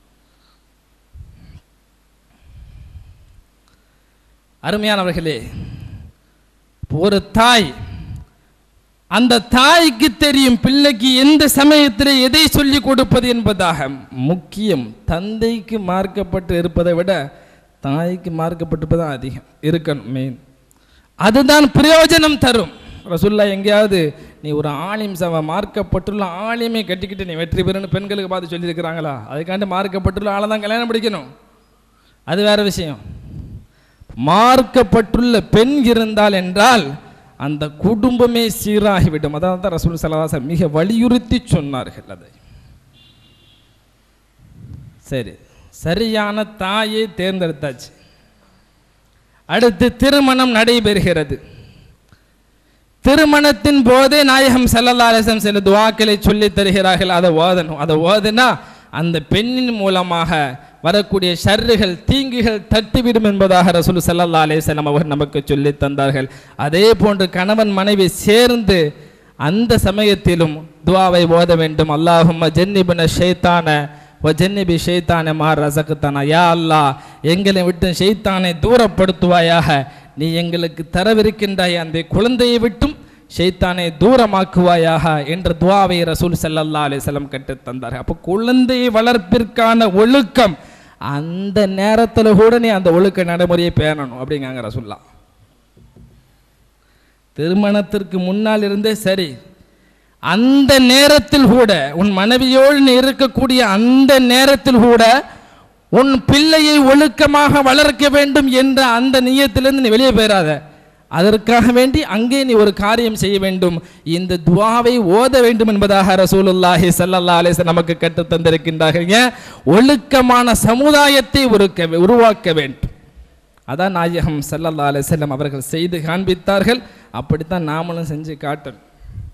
அருமையானவர்களே, ஒரு தாய், அந்த தாய்க்கு தெரியும் பிள்ளைக்கு எந்த சமயத்தில் எதை சொல்லிக் கொடுப்பது என்பதாக. முக்கியம், தந்தைக்கு மார்க்கப்பட்டு இருப்பதை விட தாய்க்கு மார்க்கப்பட்டிருப்பதான் அதிகம் இருக்கணும். மெயின் அதுதான் பிரயோஜனம் தரும். ரசூல்லா எங்கேயாவது நீ ஒரு ஆலிம் சவ மார்க்கப்பட்டுள்ள ஆலிமை கட்டிக்கிட்டு நீ வெற்றி பெறுன்னு பெண்களுக்கு பார்த்து சொல்லியிருக்கிறாங்களா? அதுக்காண்டி மார்க்கப்பட்டுள்ள ஆளை தான் கல்யாணம் படிக்கணும், அது வேற விஷயம். மார்க்கப்பட்டுள்ள பெண் இருந்தால் என்றால் அந்த குடும்பமே சீராகிவிடும். அதான் தான் ரசூல் ஸல்லல்லாஹு அலைஹி வஸல்லம் மிக வலியுறுத்தி சொன்னார்கள். அதை சரி, சரியான தாயை தேர்ந்தெடுத்தாச்சு. அடுத்து திருமணம் நடைபெறுகிறது. திருமணத்தின் போதே நாயகம் ஸல்லல்லாஹு அலைஹி வஸல்லம் சில துஆக்களை சொல்லி தருகிறார்கள். அதை ஓதணும். அதை ஓதுனா அந்த பெண்ணின் மூலமாக வரக்கூடிய ஷர்றுகள், தீங்குகள் தட்டிவிடும் என்பதாக ரசூல் ஸல்லல்லாஹு அலைஹி வஸல்லம் அவர்கள் நமக்கு சொல்லி தந்தார்கள். அதே போன்று கணவன் மனைவி சேர்ந்து அந்த சமயத்திலும் துஆவை ஓத வேண்டும். அல்லாஹும்ம ஜன்னிப்ன ஷைத்தான வ ஜன்னிபி ஷைத்தான மா ரஸக்தனா. யா அல்லாஹ், எங்களை விட்டு ஷைத்தானை தூரப்படுத்துவாயாக. நீ எங்களுக்கு தரவிருக்கின்றாய் அந்த குழந்தையை விட்டும் ஷைத்தானை தூரமாக்குவாயாக என்ற துஆவை ரசூல் ஸல்லல்லாஹு அலைஹி வஸல்லம் கற்று தந்தார்கள். அப்போ குழந்தையை வளர்ப்பிற்கான ஒழுக்கம் அந்த நேரத்தில் கூட நீ அந்த ஒழுக்க நடைமுறையை பேணணும் அப்படிங்காங்க ரசூல்லா. திருமணத்திற்கு முன்னால் இருந்தே சரி, அந்த நேரத்தில் கூட உன் மனைவியோடு நீ இருக்கக்கூடிய அந்த நேரத்தில் கூட உன் பிள்ளையை ஒழுக்கமாக வளர்க்க வேண்டும் என்ற அந்த நியத்திலிருந்து நீ வெளியே போயிடாத. அதற்காக வேண்டி அங்கே நீ ஒரு காரியம் செய்ய வேண்டும், இந்த துஆவை ஓத வேண்டும் என்பதாக ரசூலுல்லாஹி ஸல்லல்லாஹு அலைஹி வஸல்லம் நமக்கு கற்றுத் தந்திருக்கின்றார்கள். ஏன்? ஒழுக்கமான சமுதாயத்தை உருவாக்க வேண்டும். அதான் நாயகம் ஸல்லல்லாஹு அலைஹி வஸல்லம் அவர்கள் செய்து காண்பித்தார்கள். அப்படித்தான் நாமளும் செஞ்சு காட்டணும்.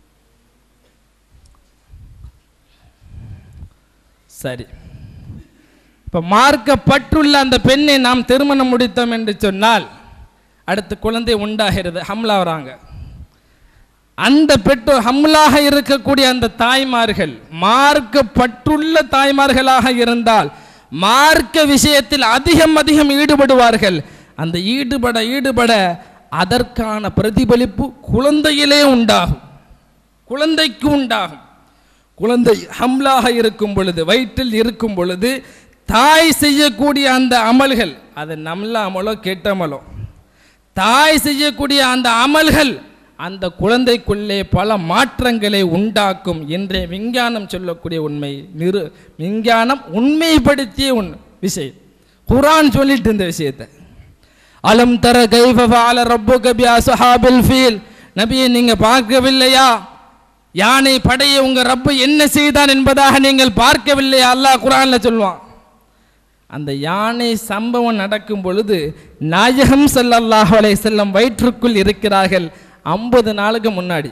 சரி, இப்போ மார்க்கப்பட்டுள்ள அந்த பெண்ணை நாம் திருமணம் முடித்தோம் என்று சொன்னால் அடுத்து குழந்தை உண்டாகிறது, ஹம்லா வராங்க. அந்த பெற்றோர் ஹம்லாக இருக்கக்கூடிய அந்த தாய்மார்கள் மார்க்கப்பட்டுள்ள தாய்மார்களாக இருந்தால் மார்க்க விஷயத்தில் அதிகம் அதிகம் ஈடுபடுவார்கள். அந்த ஈடுபட ஈடுபட அதற்கான பிரதிபலிப்பு குழந்தையிலே உண்டாகும், குழந்தைக்கு உண்டாகும். குழந்தை ஹம்லாக இருக்கும் பொழுது, வயிற்றில் இருக்கும் பொழுது தாய் செய்யக்கூடிய அந்த அமல்கள், அது நல்ல அமலோ கெட்ட அமலோ, தாய் செய்யக்கூடிய அந்த அமல்கள் அந்த குழந்தைக்குள்ளே பல மாற்றங்களை உண்டாக்கும். இன்றைய விஞ்ஞானம் சொல்லக்கூடிய உண்மை, நிரு விஞ்ஞானம் உண்மைப்படுத்திய உன் விஷயம். குர்ஆன் சொல்லிட்டு இந்த விஷயத்தை, அலம் தர கைஃப ஃபஅல ரப்புக பி அஸ்ஹாபில் ஃபீல், நபியே நீங்க பார்க்கவில்லையா யானை படையை உங்க ரப்பு என்ன செய்தான் என்பதாக நீங்கள் பார்க்கவில்லையா? அல்லாஹ் குர்ஆன்ல சொல்வான். அந்த யானை சம்பவம் நடக்கும் பொழுது நாயகம் ஸல்லல்லாஹு அலைஹி வஸல்லம் வயிற்றுக்குள் இருக்கிறார்கள். ஐம்பது நாளுக்கு முன்னாடி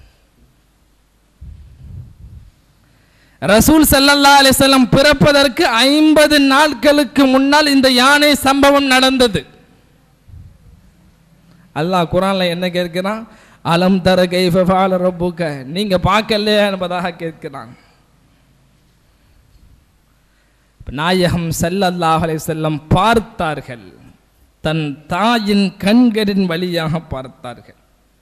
ரசூல் ஸல்லல்லாஹு அலைஹி வஸல்லம் பிறப்பதற்கு ஐம்பது நாட்களுக்கு முன்னால் இந்த யானை சம்பவம் நடந்தது. அல்லாஹ் குர்ஆன்ல என்ன கேட்கிறான்? அலம் தர கைஃப ஃபஅல ரப்புக, நீங்க பார்க்கலையா என்பதாக கேட்கிறான். நாயகம் ஸல்லல்லாஹு அலைஹி வஸல்லம் பார்த்தார்கள், தன் தாயின் கண்களின் வழியாக பார்த்தார்கள்.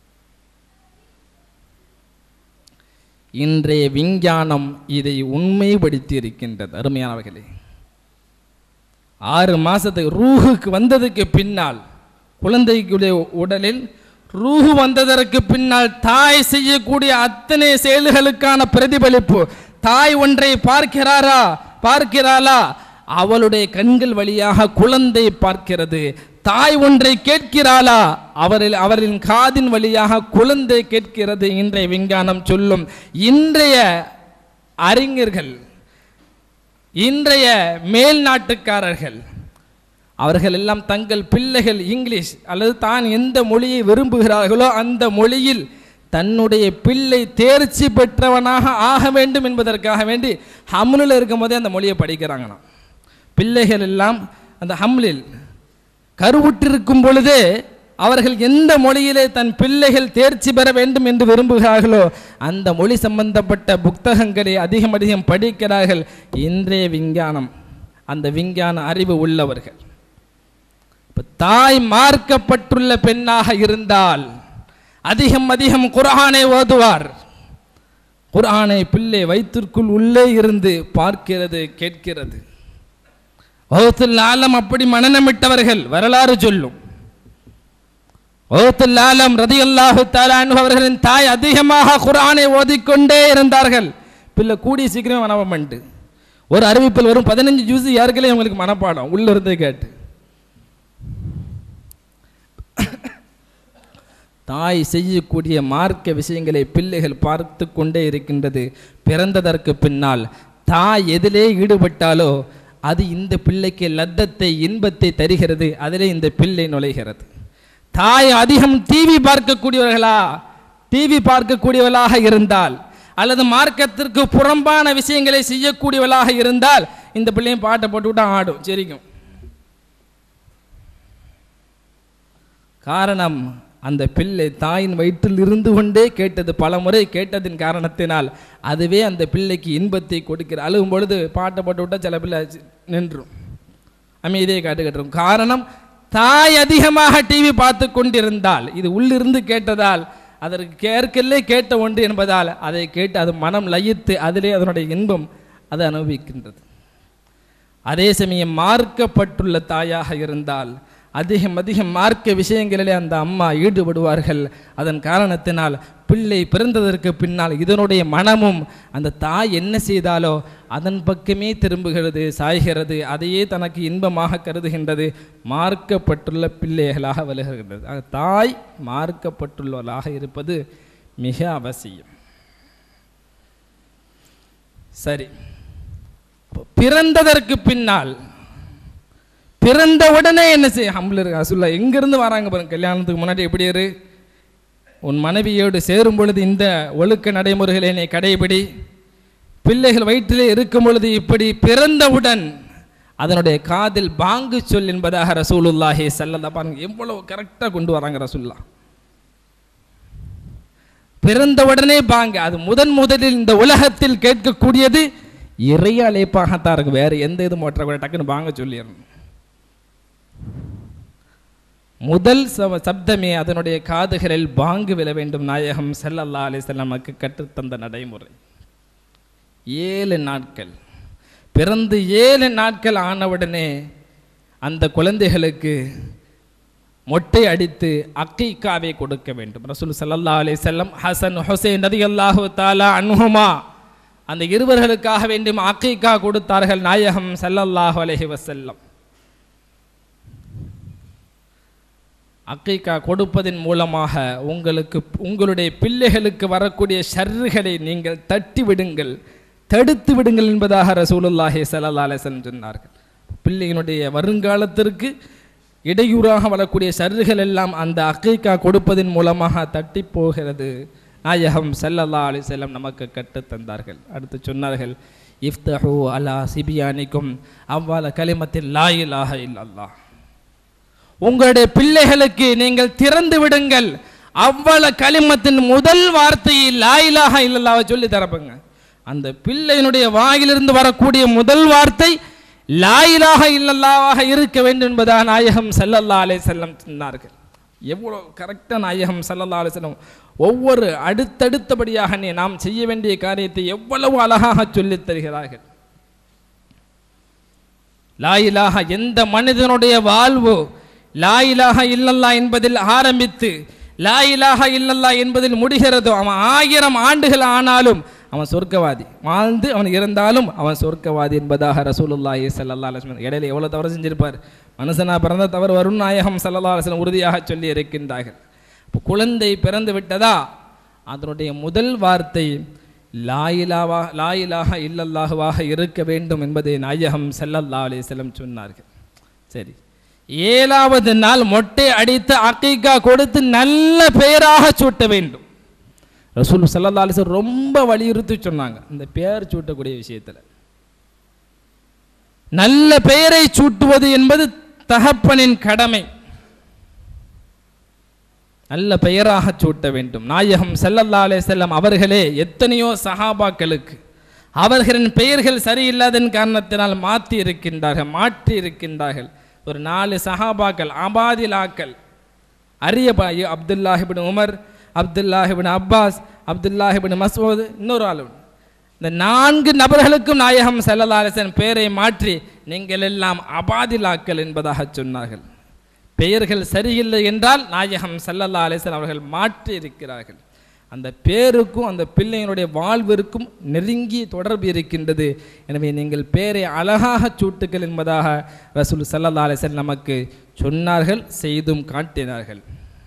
இன்றைய விஞ்ஞானம் இதை உண்மைப்படுத்தி இருக்கின்றது. அருமையானவர்களே, ஆறு மாசத்துக்கு ரூஹுக்கு வந்ததுக்கு பின்னால், குழந்தைக்குடைய உடலில் ரூஹு வந்ததற்கு பின்னால் தாய் செய்யக்கூடிய அத்தனை செயல்களுக்கான பிரதிபலிப்பு. தாய் ஒன்றை பார்க்கிறாரா பார்க்கிறாளா, அவளுடைய கண்கள் வழியாக குழந்தை பார்க்கிறது. தாய் ஒன்றை கேட்கிறாளா, அவரில் அவரின் காதின் வழியாக குழந்தை கேட்கிறது. இன்றைய விஞ்ஞானம் சொல்லும். இன்றைய அறிஞர்கள், இன்றைய மேல் நாட்டுக்காரர்கள், அவர்கள் எல்லாம் தங்கள் பிள்ளைகள் இங்கிலீஷ் அல்லது தான் எந்த மொழியை விரும்புகிறார்களோ அந்த மொழியில் தன்னுடைய பிள்ளை தேர்ச்சி பெற்றவனாக ஆக வேண்டும் என்பதற்காக வேண்டி ஹம்லில் இருக்கும் போதே அந்த மொழியை படிக்கிறாங்கண்ணா. பிள்ளைகள் எல்லாம் அந்த ஹம்லில் கருவுற்றிருக்கும் பொழுதே அவர்கள் எந்த மொழியிலே தன் பிள்ளைகள் தேர்ச்சி பெற வேண்டும் என்று விரும்புகிறார்களோ அந்த மொழி சம்பந்தப்பட்ட புத்தகங்களை அதிகம் அதிகம் படிக்கிறார்கள். இன்றைய விஞ்ஞானம், அந்த விஞ்ஞான அறிவு உள்ளவர்கள். தாய் மார்க்கப்பட்டுள்ள பெண்ணாக இருந்தால் அதிகம் அதிகம் குர்ஆனை ஓதுவார். குர்ஆனை பிள்ளை வயிற்றிற்குள் உள்ளே இருந்து பார்க்கிறது, கேட்கிறது. வஹ்துல் ஆலம் அப்படி மனநமிட்டவர்கள் வரலாறு சொல்லும். வஹ்துல் ஆலம் ரலியல்லாஹு தஆலா அன்ஹு அவர்களின் தாய் அதிகமாக குர்ஆனை ஓதிக்கொண்டே இருந்தார்கள். பிள்ளை கூடி சீக்கிரம் மனப்பாடம் பண்ணிட்டு ஒரு அறிவிப்பில் வரும் பதினஞ்சு ஜூஸ் யாருக்கே அவங்களுக்கு மனப்பாடம் உள்ள இருந்து கேட்டு. தாய் செய்யக்கூடிய மார்க்க விஷயங்களை பிள்ளைகள் பார்த்து கொண்டே இருக்கின்றது. பிறந்ததற்கு பின்னால் தாய் எதிலே ஈடுபட்டாலோ அது இந்த பிள்ளைக்கு லத்தத்தை இன்பத்தை தருகிறது, அதிலே இந்த பிள்ளை நுழைகிறது. தாய் அதிகம் டிவி பார்க்கக்கூடியவர்களா டிவி பார்க்கக்கூடியவளாக இருந்தால் அல்லது மார்க்கத்திற்கு புறம்பான விஷயங்களை செய்யக்கூடியவளாக இருந்தால் இந்த பிள்ளையும் பாட்டை போட்டுவிட்டா ஆடும் சரிக்கும். காரணம், அந்த பிள்ளை தாயின் வயிற்றில் இருந்து கொண்டே கேட்டது, பல முறை கேட்டதின் காரணத்தினால் அதுவே அந்த பிள்ளைக்கு இன்பத்தை கொடுக்கிற. அழுகும் பொழுது பாட்டை போட்டு விட்டால் சில பிள்ளை நின்றும் அமைதியை காட்டுக்கிட்டுரும். காரணம், தாய் அதிகமாக டிவி பார்த்து கொண்டிருந்தால் இது உள்ளிருந்து கேட்டதால் அதற்கு கேட்கலே கேட்ட ஒன்று என்பதால் அதை கேட்டு அது மனம் லயித்து அதிலே அதனுடைய இன்பம் அது அனுபவிக்கின்றது. அதே சமயம் மார்க்கப்பட்டுள்ள தாயாக இருந்தால் அதிகம் அதிகம் மார்க்க விஷயங்களிலே அந்த அம்மா ஈடுபடுவார்கள். அதன் காரணத்தினால் பிள்ளை பிறந்ததற்கு பின்னால் இதனுடைய மனமும் அந்த தாய் என்ன செய்தாலோ அதன் பக்கமே திரும்புகிறது, சாய்கிறது, அதையே தனக்கு இன்பமாக கருதுகின்றது. மார்க்கப்பட்டுள்ள பிள்ளைகளாக விலகுகின்றது. தாய் மார்க்கப்பட்டுள்ளவர்களாக இருப்பது மிக அவசியம். சரி, பிறந்ததற்கு பின்னால் பிறந்த உடனே என்ன செய்ய ஹம்ல இருக்கு சொல்ல எங்கிருந்து வராங்க பாருங்க. கல்யாணத்துக்கு முன்னாடி எப்படி இரு, உன் மனைவியோடு சேரும் பொழுது இந்த ஒழுக்க நடைமுறைகளை நீ கடைபிடி, பிள்ளைகள் வயிற்றிலே இருக்கும் பொழுது இப்படி, பிறந்தவுடன் அதனுடைய காதில் பாங்கு சொல் என்பதாக ரசூலுல்லாஹி ஸல்லல்லாஹு பாருங்க எவ்வளவு கரெக்டாக கொண்டு வராங்க ரசூலுல்லாஹ். பிறந்தவுடனே பாங்கு, அது முதன் முதலில் இந்த உலகத்தில் கேட்கக்கூடியது இறை அழைப்பாகத்தான் இருக்கு. வேற எந்த இது மோட்டரை கூட டக்குன்னு பாங்க சொல்லிடணும். முதல் சப்தமே அதனுடைய காதுகளில் பாங்கு விழ வேண்டும். நாயகம் ஸல்லல்லாஹு அலைஹி வஸல்லம் நமக்கு கற்றுத்தந்த நடைமுறை. ஏழு நாட்கள் பிறந்து ஏழு நாட்கள் ஆனவுடனே அந்த குழந்தைகளுக்கு மொட்டை அடித்து அக்கீக்காவை கொடுக்க வேண்டும். ரசூல் ஸல்லல்லாஹு அலைஹி வஸல்லம் ஹசன் ஹுசைன் ரலியல்லாஹு தஆலா அன்ஹுமா அந்த இருவர்களுக்காக வேண்டும் அக்கீக்கா கொடுத்தார்கள் நாயகம் ஸல்லல்லாஹு அலைஹி வஸல்லம். அக்கீக்கா கொடுப்பதன் மூலமாக உங்களுக்கு உங்களுடைய பிள்ளைகளுக்கு வரக்கூடிய ஷர்றுகளை நீங்கள் தட்டி விடுங்கள், தடுத்து விடுங்கள் என்பதாக ரசூலுல்லாஹி ஸல்லல்லாஹு அலைஹி வஸல்லம் சொன்னார்கள். பிள்ளையினுடைய வருங்காலத்திற்கு இடையூறாக வரக்கூடிய ஷர்றுகள் எல்லாம் அந்த அக்கீக்கா கொடுப்பதன் மூலமாக தட்டி போகிறது. நாயகம் ஸல்லல்லாஹு அலைஹி வஸல்லம் நமக்கு கற்றுத் தந்தார்கள். அடுத்து சொன்னார்கள், இஃப்தஹு அலா சிபியானிக்கும் அவ்வள கலிமத்தில் லா இலாஹ இல்லல்லாஹ். உங்களுடைய பிள்ளைகளுக்கு நீங்கள் திறந்து விடுங்கள் அவ்வள கலிமத்தின் முதல் வார்த்தையை லா இலாஹ இல்லல்லாஹ் சொல்லி தரப்புங்க. அந்த பிள்ளையினுடைய வாயிலிருந்து வரக்கூடிய முதல் வார்த்தை லா இலாஹ இல்லல்லாஹ் இருக்க வேண்டும் என்பதாக நாயகம் ஸல்லல்லாஹு அலைஹி வஸல்லம் சொன்னார்கள். எவ்வளோ கரெக்டாக நாயகம் ஸல்லல்லாஹு அலைஹி வஸல்லம் ஒவ்வொரு அடுத்தடுத்தபடியாக நாம் செய்ய வேண்டிய காரியத்தை எவ்வளவு அழகாக சொல்லித் தருகிறார்கள். லா இலாஹ, எந்த மனிதனுடைய வாழ்வு லா இலாஹ இல்லல்லாஹ் என்பதில் ஆரம்பித்து லா இலாஹ இல்லல்லாஹ் என்பதில் முடிகிறதோ அவன் ஆயிரம் ஆண்டுகள் ஆனாலும் அவன் சொர்க்கவாதி, வாழ்ந்து அவன் இருந்தாலும் அவன் சொர்க்கவாதி என்பதாக ரசூலுல்லாஹி ஸல்லல்லாஹு அலைஹி வஸல்லம். இடையில எவ்வளோ தவறு செஞ்சிருப்பார், மனுஷனா பிறந்த தவறு வரும் நாயகம் ஸல்லல்லாஹு அலைஹி வஸல்லம் உறுதியாக சொல்லி இருக்கின்றார்கள். இப்போ குழந்தை பிறந்து விட்டதா அதனுடைய முதல் வார்த்தை லா இலாஹா லா இலாஹ இல்லல்லாஹுவாக இருக்க வேண்டும் என்பதை நாயகம் ஸல்லல்லாஹு அலைஹி வஸல்லம் சொன்னார்கள். சரி, ஏழாவது நாள் மொட்டை அடித்து அக்கீக்கா கொடுத்து நல்ல பெயராக சூட்ட வேண்டும். ரசூல் ஸல்லல்லாஹு அலைஹி வஸல்லம் ரொம்ப வலியுறுத்தி சொன்னாங்க இந்த பெயர் சூட்டக்கூடிய விஷயத்தில். நல்ல பெயரை சூட்டுவது என்பது தகப்பனின் கடமை. நல்ல பெயராக சூட்ட வேண்டும். நாயகம் ஸல்லல்லாஹு அலைஹி வஸல்லம் அவர்களே எத்தனையோ சஹாபாக்களுக்கு அவர்களின் பெயர்கள் சரியில்லாதன் காரணத்தினால் மாற்றி இருக்கின்றார்கள் மாற்றி இருக்கின்றார்கள். ஒரு நாலு சஹாபாக்கள் அபாதிலாக்கள் அரிய அப்துல்லாஹிபின் உமர், அப்துல்லாஹிபின் அப்பாஸ், அப்துல்லாஹிபின் மஸ்ஊத், இன்னொரு ஆள். இந்த நான்கு நபர்களுக்கும் நாயகம் ஸல்லல்லாஹு அலைஹி வஸல்லம் பெயரை மாற்றி நீங்கள் எல்லாம் அபாதிலாக்கள் என்பதாக சொன்னார்கள். பெயர்கள் சரியில்லை என்றால் நாயகம் ஸல்லல்லாஹு அலைஹி வஸல்லம் அவர்கள் மாற்றி இருக்கிறார்கள். அந்த பேருக்கும் அந்த பிள்ளையினுடைய வாழ்விற்கும் நெருங்கிய தொடர்பு இருக்கின்றது. எனவே நீங்கள் பேரை அழகாக சூட்டுங்கள் என்பதாக ரசூல் ஸல்லல்லாஹு அலைஹி வஸல்லம் நமக்கு சொன்னார்கள், செய்தும் காட்டினார்கள்.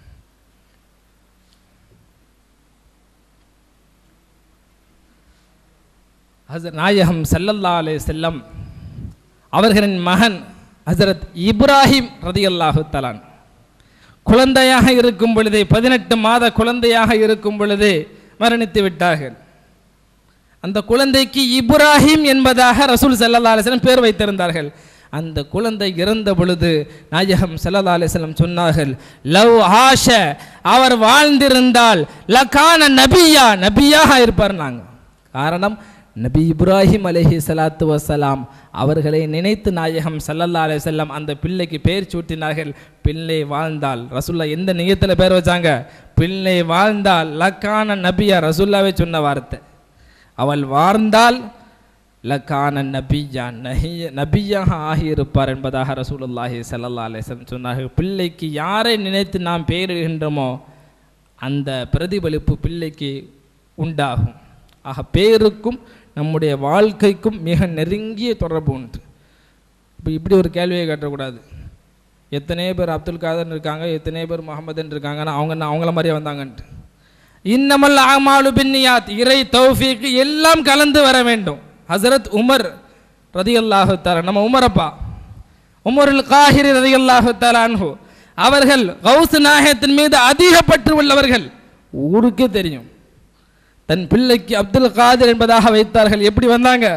ஹஸரத் நாயகம் ஸல்லல்லாஹு அலைஹி வஸல்லம் அவர்களின் மகன் ஹஸரத் இப்ராஹிம் ரலியல்லாஹு தஆலா குழந்தையாக இருக்கும் பொழுதே, பதினெட்டு மாத குழந்தையாக இருக்கும் பொழுதே மரணித்து விட்டார்கள். அந்த குழந்தைக்கு இப்ராஹிம் என்பதாக ரசூல் ஸல்லல்லாஹு அலைஹி வஸல்லம் பேர் வைத்திருந்தார்கள். அந்த குழந்தை இறந்த பொழுது நாயகம் ஸல்லல்லாஹு அலைஹி வஸல்லம் சொன்னார்கள், லவ் ஆஷ, அவர் வாழ்ந்திருந்தால் லகான நபியா, நபியாக இருப்பார். நாங்க காரணம் நபி இப்ராஹிம் அலைஹி ஸலாத்து வஸலாம் அவர்களை நினைத்து நாயகம் ஸல்லல்லாஹு அலைஹி வஸல்லம் அந்த பிள்ளைக்கு பெயர் சூட்டினார்கள். பிள்ளை வாழ்ந்தால், ரசூல்லா எந்த நியத்தில் பேர் வச்சாங்க, பிள்ளை வாழ்ந்தால் லக்கான நபியா, ரசூல்லாவே சொன்ன வார்த்தை. அவள் வாழ்ந்தால் லக்கான நபியா, நபியாக ஆகியிருப்பார் என்பதாக ரசூலுல்லாஹி ஸல்லல்லாஹு அலைஹி வஸல்லம் சொன்னார்கள். பிள்ளைக்கு யாரை நினைத்து நாம் பெயரிடுகின்றோமோ அந்த பிரதிபலிப்பு பிள்ளைக்கு உண்டாகும். ஆக பேருக்கும் நம்முடைய வாழ்க்கைக்கும் மிக நெருங்கிய தொடர்பு உண்டு. இப்போ இப்படி ஒரு கேள்வியை கேட்டக்கூடாது. எத்தனையோ பேர் அப்துல் காதர் இருக்காங்க, எத்தனையோ பேர் முகமதுன்னு இருக்காங்கன்னா அவங்க அவங்கள மாதிரியே வந்தாங்கன்ட்டு. இன்னமல் அமாலு பின்னியாத், இறை தௌஃபீக் எல்லாம் கலந்து வர வேண்டும். ஹஸரத் உமர் ரலியல்லாஹு தஆலா, நம்ம உமரப்பா உமருல் காஹிரி ரலியல்லாஹு தஆலா அன்ஹு அவர்கள் கௌஸ் நாயகத்தின் மீது அதிக பற்று உள்ளவர்கள். ஊருக்கே தெரியும். தன் பிள்ளைக்கு அப்துல் காதிர் என்பதாக வைத்தார்கள். எப்படி வந்தாங்க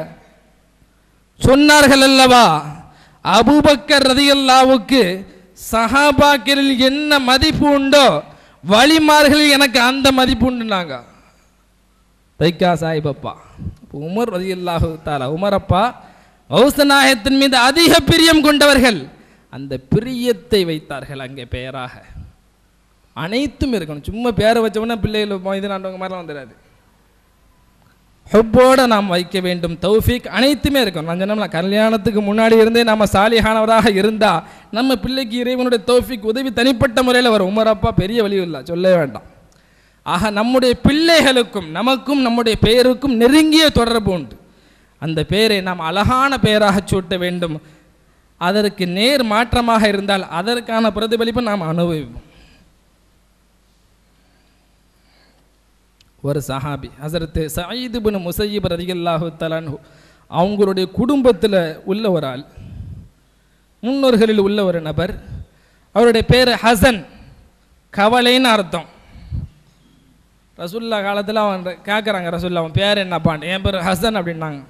சொன்னார்கள் அல்லவா, அபூபக்கர் ரலியல்லாஹுவுக்கு சஹாபாக்களில் என்ன மதிப்பு உண்டோ வலிமார்களில் எனக்கு அந்த மதிப்பு உண்டுனாங்க. தைக்கா சாஹிபப்பா உமர் ரலியல்லாஹு தஆலா, உமரப்பா கௌஸ்நாயகத்தின் மீது அதிக பிரியம் கொண்டவர்கள். அந்த பிரியத்தை வைத்தார்கள் அங்கே பெயராக. அனைத்தும் இருக்கணும். சும்மா பேரை வச்சோம்னா பிள்ளைகள் இது நாண்டவங்க மாதிரிலாம் வந்துடாது. ஹுப்போடு நாம் வைக்க வேண்டும். தௌஃபீக் அனைத்துமே இருக்கணும். நான் சொன்னோம்னா கல்யாணத்துக்கு முன்னாடி இருந்தே நம்ம சாலிஹானவராக இருந்தால் நம்ம பிள்ளைக்கு இறைவனுடைய தௌஃபீக் உதவி தனிப்பட்ட முறையில் வரும். உமரப்பா பெரிய வழி இல்லை, சொல்ல வேண்டாம். ஆக நம்முடைய பிள்ளைகளுக்கும் நமக்கும் நம்முடைய பெயருக்கும் நெருங்கிய தொடர்பு உண்டு. அந்த பெயரை நாம் அழகான பெயராக சூட்ட வேண்டும். அதற்கு நேர் மாற்றமாக இருந்தால் அதற்கான பிரதிபலிப்பை நாம் அனுபவிப்போம். ஒரு சஹாபி ஹஸரத் சயீத் இப்னு முஸய்யிப் ரலியல்லாஹு தஆலா அன்ஹு அவங்களுடைய குடும்பத்தில் உள்ள ஒரு ஆள், முன்னோர்களில் உள்ள ஒரு நபர். அவருடைய பேர் ஹசன், கவலைன்னு அர்த்தம். ரசூல்லா காலத்தில் அவன் கேட்குறாங்க, ரசூல்லா அவன் பேர் என்னப்பான், என் பேர் ஹசன் அப்படின்னாங்க.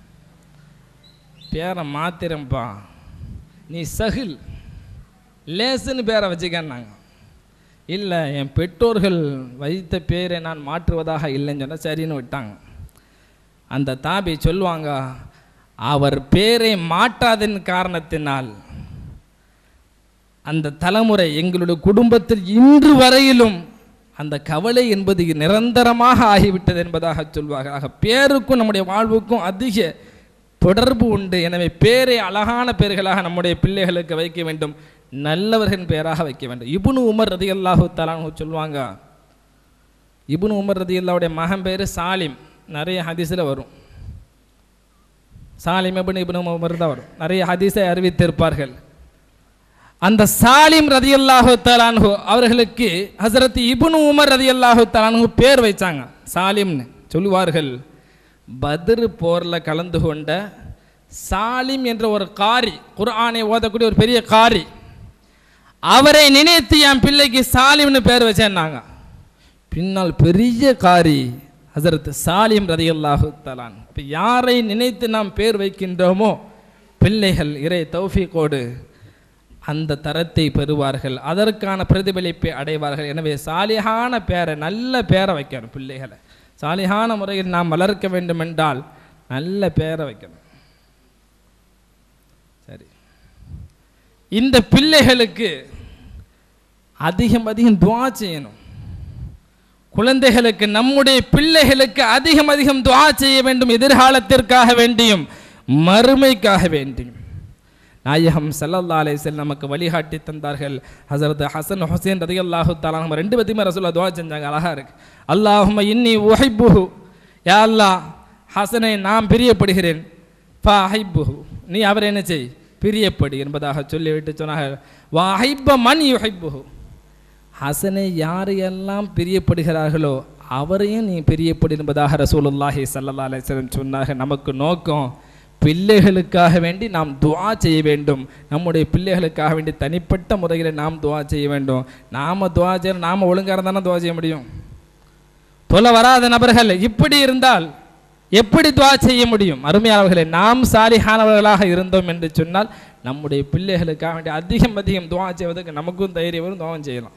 பேரை மாத்திரம்பா, நீ சஹில் லேசுன்னு பேரை வச்சுக்கன்னாங்க. இல்லை, என் பெற்றோர்கள் வைத்த பேரை நான் மாற்றுவதாக இல்லைன்னு சொன்னால் சரின்னு விட்டாங்க. அந்த தாபி சொல்லுவாங்க, அவர் பேரை மாற்றாதன் காரணத்தினால் அந்த தலைமுறை எங்களுடைய குடும்பத்தில் இன்று வரையிலும் அந்த கவலை என்பது நிரந்தரமாக ஆகிவிட்டது என்பதாக சொல்வார்கள். ஆக பேருக்கும் நம்முடைய வாழ்வுக்கும் அதிக தொடர்பு உண்டு. எனவே பேரை அழகான பேர்களாக நம்முடைய பிள்ளைகளுக்கு வைக்க வேண்டும், நல்லவர்களின் பெயராக வைக்க வேண்டும். இப்னு உமர் ரலியல்லாஹு தஆலா அன்ஹு சொல்லுவாங்க, இப்னு உமர் ரலியல்லாஹுடைய மகன் பேர் சாலிம். நிறைய ஹதீஸில் வரும். சாலிம் இப்னு இப்னு உமர் தான் வரும். நிறைய ஹதீஸை அறிவித்திருப்பார்கள். அந்த சாலிம் ரலியல்லாஹு தஆலா அன்ஹு அவர்களுக்கு ஹஸரத் இப்னு உமர் ரலியல்லாஹு தஆலா அன்ஹு பேர் வைச்சாங்க சாலிம்னு. சொல்லுவார்கள், பத்ர் போரில் கலந்து கொண்ட சாலிம் என்ற ஒரு காரி, குர்ஆனை ஓதக்கூடிய ஒரு பெரிய காரி, அவரை நினைத்து என் பிள்ளைக்கு சாலிம்னு பேர் வச்சேன்னாங்க. பின்னால் பெரிய காரி ஹஸரத் சாலிம் ரலியல்லாஹு தஆலா. இப்போ யாரை நினைத்து நாம் பேர் வைக்கின்றோமோ பிள்ளைகள் இறை தௌஃபீகோடு அந்த தரத்தை பெறுவார்கள், அதற்கான பிரதிபலிப்பை அடைவார்கள். எனவே சாலிஹான பேரை, நல்ல பேரை வைக்கணும். பிள்ளைகளை சாலிஹான முறையில் நாம் வளர்க்க வேண்டும் என்றால் நல்ல பேரை வைக்கணும். சரி, இந்த பிள்ளைகளுக்கு அதிகம் அதிகம் துஆ செய்யணும். குழந்தைகளுக்கு, நம்முடைய பிள்ளைகளுக்கு அதிகம் அதிகம் துஆ செய்ய வேண்டும், எதிர்காலத்திற்காக வேண்டியும் மறுமைக்காக வேண்டியும். நாயகம் ஸல்லல்லாஹு அலைஹி வஸல்லம் நமக்கு வழிகாட்டி தந்தார்கள். ஹஸரத் ஹஸன் ஹுசைன் ரலியல்லாஹு தஆலா நம்ம ரெண்டு பேத்தையுமே ரசூலுல்லாஹ் துஆ செஞ்சாங்க, அழகா இருக்கு. அல்லாஹும்ம இன்னி உஹிப்புஹு, யா அல்லாஹ் ஹஸனை நான் பிரியப்படுகிறேன், ஃபா அஹிப்புஹு, நீ அவரை என்ன செய், பிரியப்படு என்பதாக சொல்லிவிட்டு சொன்னார்கள், வா அஹிப்ப மன் யுஹிப்புஹு, ஹஸனை யாரையெல்லாம் பிரியப்படுகிறார்களோ அவரையும் நீ பிரியப்படு என்பதாக ரசூலுல்லாஹி ஸல்லல்லாஹு அலைஹி வஸல்லம் சொன்னார்கள். நமக்கு நோக்கம் பிள்ளைகளுக்காக வேண்டி நாம் துஆ செய்ய வேண்டும். நம்முடைய பிள்ளைகளுக்காக வேண்டி தனிப்பட்ட முறையில் நாம் துஆ செய்ய வேண்டும். நாம் துஆ செய்ய நாம் ஒழுங்காக இருந்தானே துஆ செய்ய முடியும். தொலை வராத நபர்கள் இப்படி இருந்தால் எப்படி துஆ செய்ய முடியும்? அருமையானவர்களே, நாம் சாலிஹானவர்களாக இருந்தோம் என்று சொன்னால் நம்முடைய பிள்ளைகளுக்காக வேண்டி அதிகம் அதிகம் துஆ செய்வதற்கு நமக்கும் தைரியம் வரும், துஆவும் செய்யலாம்.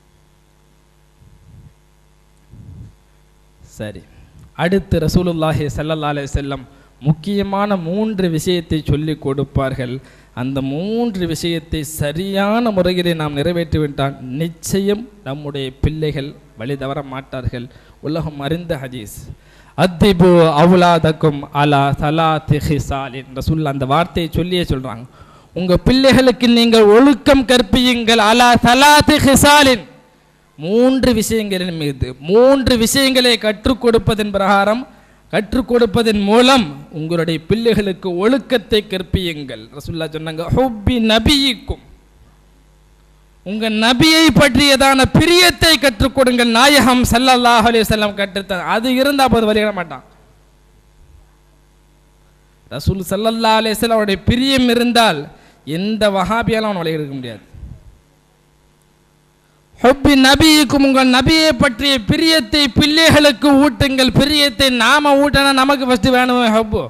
சரி, அடுத்து ரசூலுல்லாஹி ஸல்லல்லாஹு அலைஹி வஸல்லம் முக்கியமான மூன்று விஷயத்தை சொல்லி கொடுப்பார்கள். அந்த மூன்று விஷயத்தை சரியான முறையிலே நாம் நிறைவேற்றிவிட்டால் நிச்சயம் நம்முடைய பிள்ளைகள் வழி தவற மாட்டார்கள். உலகம் அறிந்த ஹதீஸ், அத்திபு அவுலாதக்கும் அலா சலாத்தி ஹிசாலின் ரசூல் அந்த வார்த்தையை சொல்லியே சொல்றாங்க, உங்க பிள்ளைகளுக்கு நீங்கள் ஒழுக்கம் கற்பியுங்கள், அலா சலாத்தி ஹிசாலின், மூன்று விஷயங்களின் மீது. மூன்று விஷயங்களை கற்றுக் கொடுப்பதன் பிரகாரம், கற்றுக் கொடுப்பதன் மூலம் உங்களுடைய பிள்ளைகளுக்கு ஒழுக்கத்தை கற்பியுங்கள். ரசூலுல்லாஹ் சொன்னாங்க, ஹுப்பி நபியிக்கும், உங்க நபியை பற்றியதான பிரியத்தை கற்றுக் கொடுங்கள். நாயகம் ஸல்லல்லாஹு அலைஹி வஸல்லம் கற்றுத்தான், அது இருந்தா போது வழியிட மாட்டான். ரசூல் ஸல்லல்லாஹு அலைஹி வஸல்லம் அவருடைய பிரியம் இருந்தால் எந்த வஹாபியாலும் அவன் வழி எடுக்க முடியாது. ஹுப்பி நபியிக்கும், உங்கள் நபியை பற்றிய பிரியத்தை பிள்ளைகளுக்கு ஊட்டுங்கள். பிரியத்தை நாம ஊட்டினா நமக்கு ஃபர்ஸ்ட் வேணுமே ஹப்பு.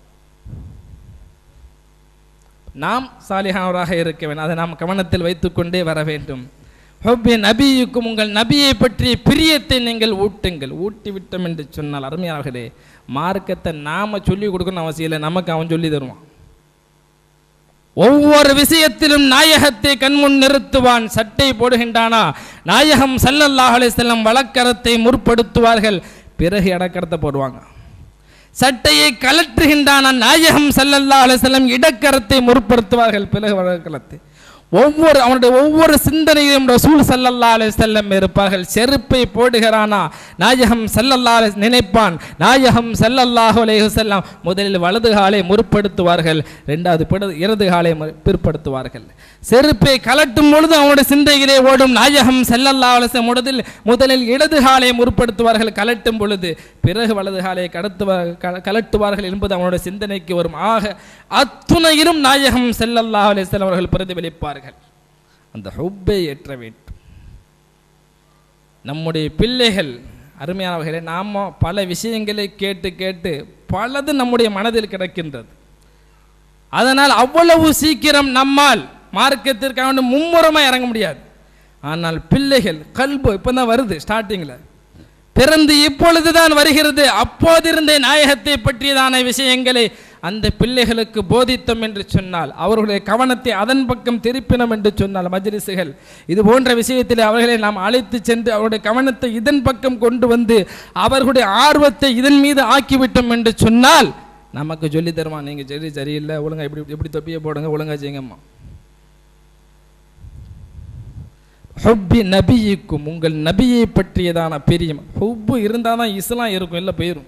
நாம் சாலிஹானவராக இருக்க வேண்டும், அதை நாம் கவனத்தில் வைத்துக்கொண்டே வர வேண்டும். ஹுப்பி நபியிக்கும், உங்கள் நபியை பற்றிய பிரியத்தை நீங்கள் ஊட்டுங்கள். ஊட்டி விட்டோம் என்று சொன்னால் அருமையானவர்களே, மார்க்கத்தை நாம சொல்லிக் கொடுக்கணும் அவசியம் இல்லை, நமக்கு அவன் சொல்லி தருவான். ஒவ்வொரு விஷயத்திலும் நாயகத்தை கண்முன் நிறுத்துவான். சட்டை போடுகின்றானா, நாயகம் ஸல்லல்லாஹு அலைஹி வஸல்லம் வழக்கரத்தை முற்படுத்துவார்கள், பிறகு இடக்கரத்தை போடுவாங்க. சட்டையை கலற்றுகின்றானா, நாயகம் ஸல்லல்லாஹு அலைஹி வஸல்லம் இடக்கரத்தை முற்படுத்துவார்கள், பிறகு வழக்கரத்தை. ஒவ்வொரு அவனுடைய ஒவ்வொரு சிந்தனையிலும் ரசூல் ஸல்லல்லாஹு அலைஹி வஸல்லம் இருப்பார்கள். செருப்பை போடுகிறானா, நாயகம் ஸல்லல்லாஹு அலைஹி நினைப்பான், நாயகம் ஸல்லல்லாஹு அலைஹி வஸல்லம் முதலில் வலது காலை முற்படுத்துவார்கள், இரண்டாவது இடது காலை பிற்படுத்துவார்கள். செருப்பை கலட்டும் பொழுது அவனுடைய சிந்தையிலே ஓடும், நாயகம் ஸல்லல்லாஹு அலைஹி வஸல்லம் முதலில் முதலில் இடது காலை முற்படுத்துவார்கள் கலட்டும் பொழுது, பிறகு வலது காலை கடத்துவார்கள் கலட்டுவார்கள் என்பது அவனுடைய சிந்தனைக்கு வரும். ஆக அத்துணையிலும் நாயகம் ஸல்லல்லாஹு அலைஹி வஸல்லம் அவர்கள் பிரதிபலிப்பார்கள். அந்த ஹுப்பை ஏற்ற வேண்டும். நம்முடைய பிள்ளைகள் அருமையானவர்களே, நாம் பல விஷயங்களை கேட்டு கேட்டு பலது நம்முடைய மனதில் கிடக்கின்றது. அதனால் அவ்வளவு சீக்கிரம் நம்மால் மார்க்கத்திற்காக மும்முரமாக இறங்க முடியாது. ஆனால் பிள்ளைகள் கல்பு இப்போ தான் வருது, ஸ்டார்டிங்கில் பிறந்து இப்பொழுதுதான் வருகிறது. அப்போதிருந்தே நாயகத்தை பற்றியதான விஷயங்களை அந்த பிள்ளைகளுக்கு போதித்தோம் என்று சொன்னால், அவர்களுடைய கவனத்தை அதன் பக்கம் திருப்பினோம் என்று சொன்னால், மஜ்லிஸுகள் இது போன்ற விஷயத்தில் அவர்களை நாம் அழைத்து சென்று அவருடைய கவனத்தை இதன் பக்கம் கொண்டு வந்து அவர்களுடைய ஆர்வத்தை இதன் மீது ஆக்கிவிட்டோம் என்று சொன்னால், நமக்கு சொல்லி தருவான், நீங்கள் சரி சரியில்லை, ஒழுங்கா இப்படி எப்படி தொப்பியை போடுங்க, ஒழுங்கா செய்யுங்கம்மா. ஹுப்பி நபியிக்கும், உங்கள் நபியை பற்றியதான பிரியம். ஹுப்பு இருந்தால் தான் இஸ்லாம் இருக்கும், இல்லை போயிடும்.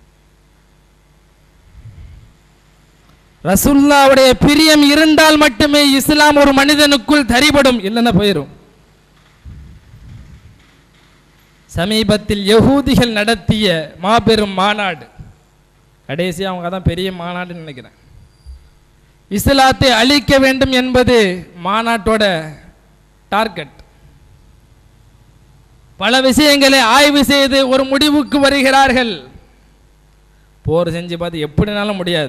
ரசூலுல்லாஹ்வுடைய பிரியம் இருந்தால் மட்டுமே இஸ்லாம் ஒரு மனிதனுக்குள் தரிபடும், இல்லைன்னா போயிடும். சமீபத்தில் யகூதிகள் நடத்திய மாபெரும் மாநாடு, கடைசியாக அவங்க தான் பெரிய மாநாடுன்னு நினைக்கிறேன். இஸ்லாத்தை அழிக்க வேண்டும் என்பது மாநாட்டோட டார்கெட். பல விஷயங்களை ஆய்வு செய்து ஒரு முடிவுக்கு வருகிறார்கள். போர் செஞ்சு பார்த்து எப்படினாலும் முடியாது.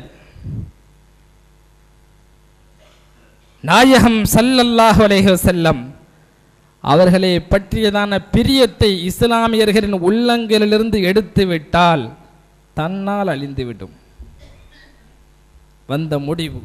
நாயகம் ஸல்லல்லாஹு அலைஹி வஸல்லம் அவர்களை பற்றியதான பிரியத்தை இஸ்லாமியர்களின் உள்ளங்களிலிருந்து எடுத்து விட்டால் தன்னால் அழிந்துவிடும். வந்த முடிவு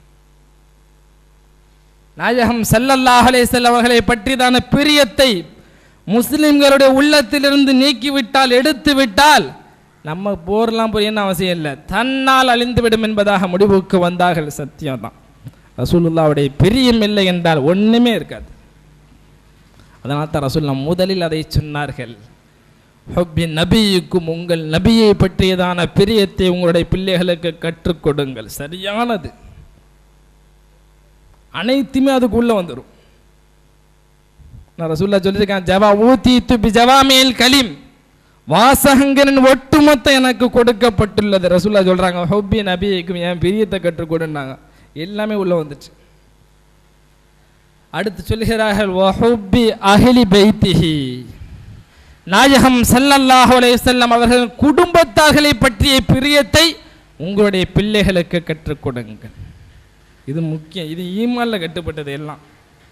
நாயகம் ஸல்லல்லாஹு அலைஹி வஸல்லம் அவர்களை பற்றியதான பிரியத்தை முஸ்லிம்களுடைய உள்ளத்திலிருந்து நீக்கிவிட்டால், எடுத்து விட்டால், நம்ம போர்லாம் போய் என்ன அவசியம் இல்லை, தன்னால் அழிந்துவிடும் என்பதாக முடிவுக்கு வந்தார்கள். சத்தியம்தான். ரசூலுல்லாவுடைய பிரியம் இல்லை என்றால் ஒன்றுமே இருக்காது. அதனால் தான் ரசூலுல்லா முதலில் அதை சொன்னார்கள். ஹுப்பி நபியுக்கும், உங்கள் நபியை பற்றியதான பிரியத்தை உங்களுடைய பிள்ளைகளுக்கு கற்றுக் கொடுங்கள். சரியானது. அனைத்துமே அதுக்குள்ள வந்துடும். நான் ரசூலுல்லாஹ் சொல்லியிருக்கேன், ஜவா ஊதி துபி ஜவாமில் கலீம், வாசகங்களின் ஒட்டுமொத்த எனக்கு கொடுக்கப்பட்டுள்ளது. ரசூலுல்லாஹ் சொல்றாங்க, ஹுப்பி நபியுக்கும் என் பிரியத்தை கற்றுக் கொடுன்னாங்க. எல்லாமே உள்ள வந்துச்சு. அடுத்து சொல்கிறார்கள், வஹுப்பி அஹ்லி பைத்திஹி, நாயகம் ஸல்லல்லாஹு அலைஹி வஸல்லம் அவர்கள் குடும்பத்தார்களை பற்றிய பிரியத்தை உங்களுடைய பிள்ளைகளுக்கு கற்றுக் கொடுங்கள். இது முக்கியம். இது ஈமான்ல கட்டுப்பட்டது எல்லாம்.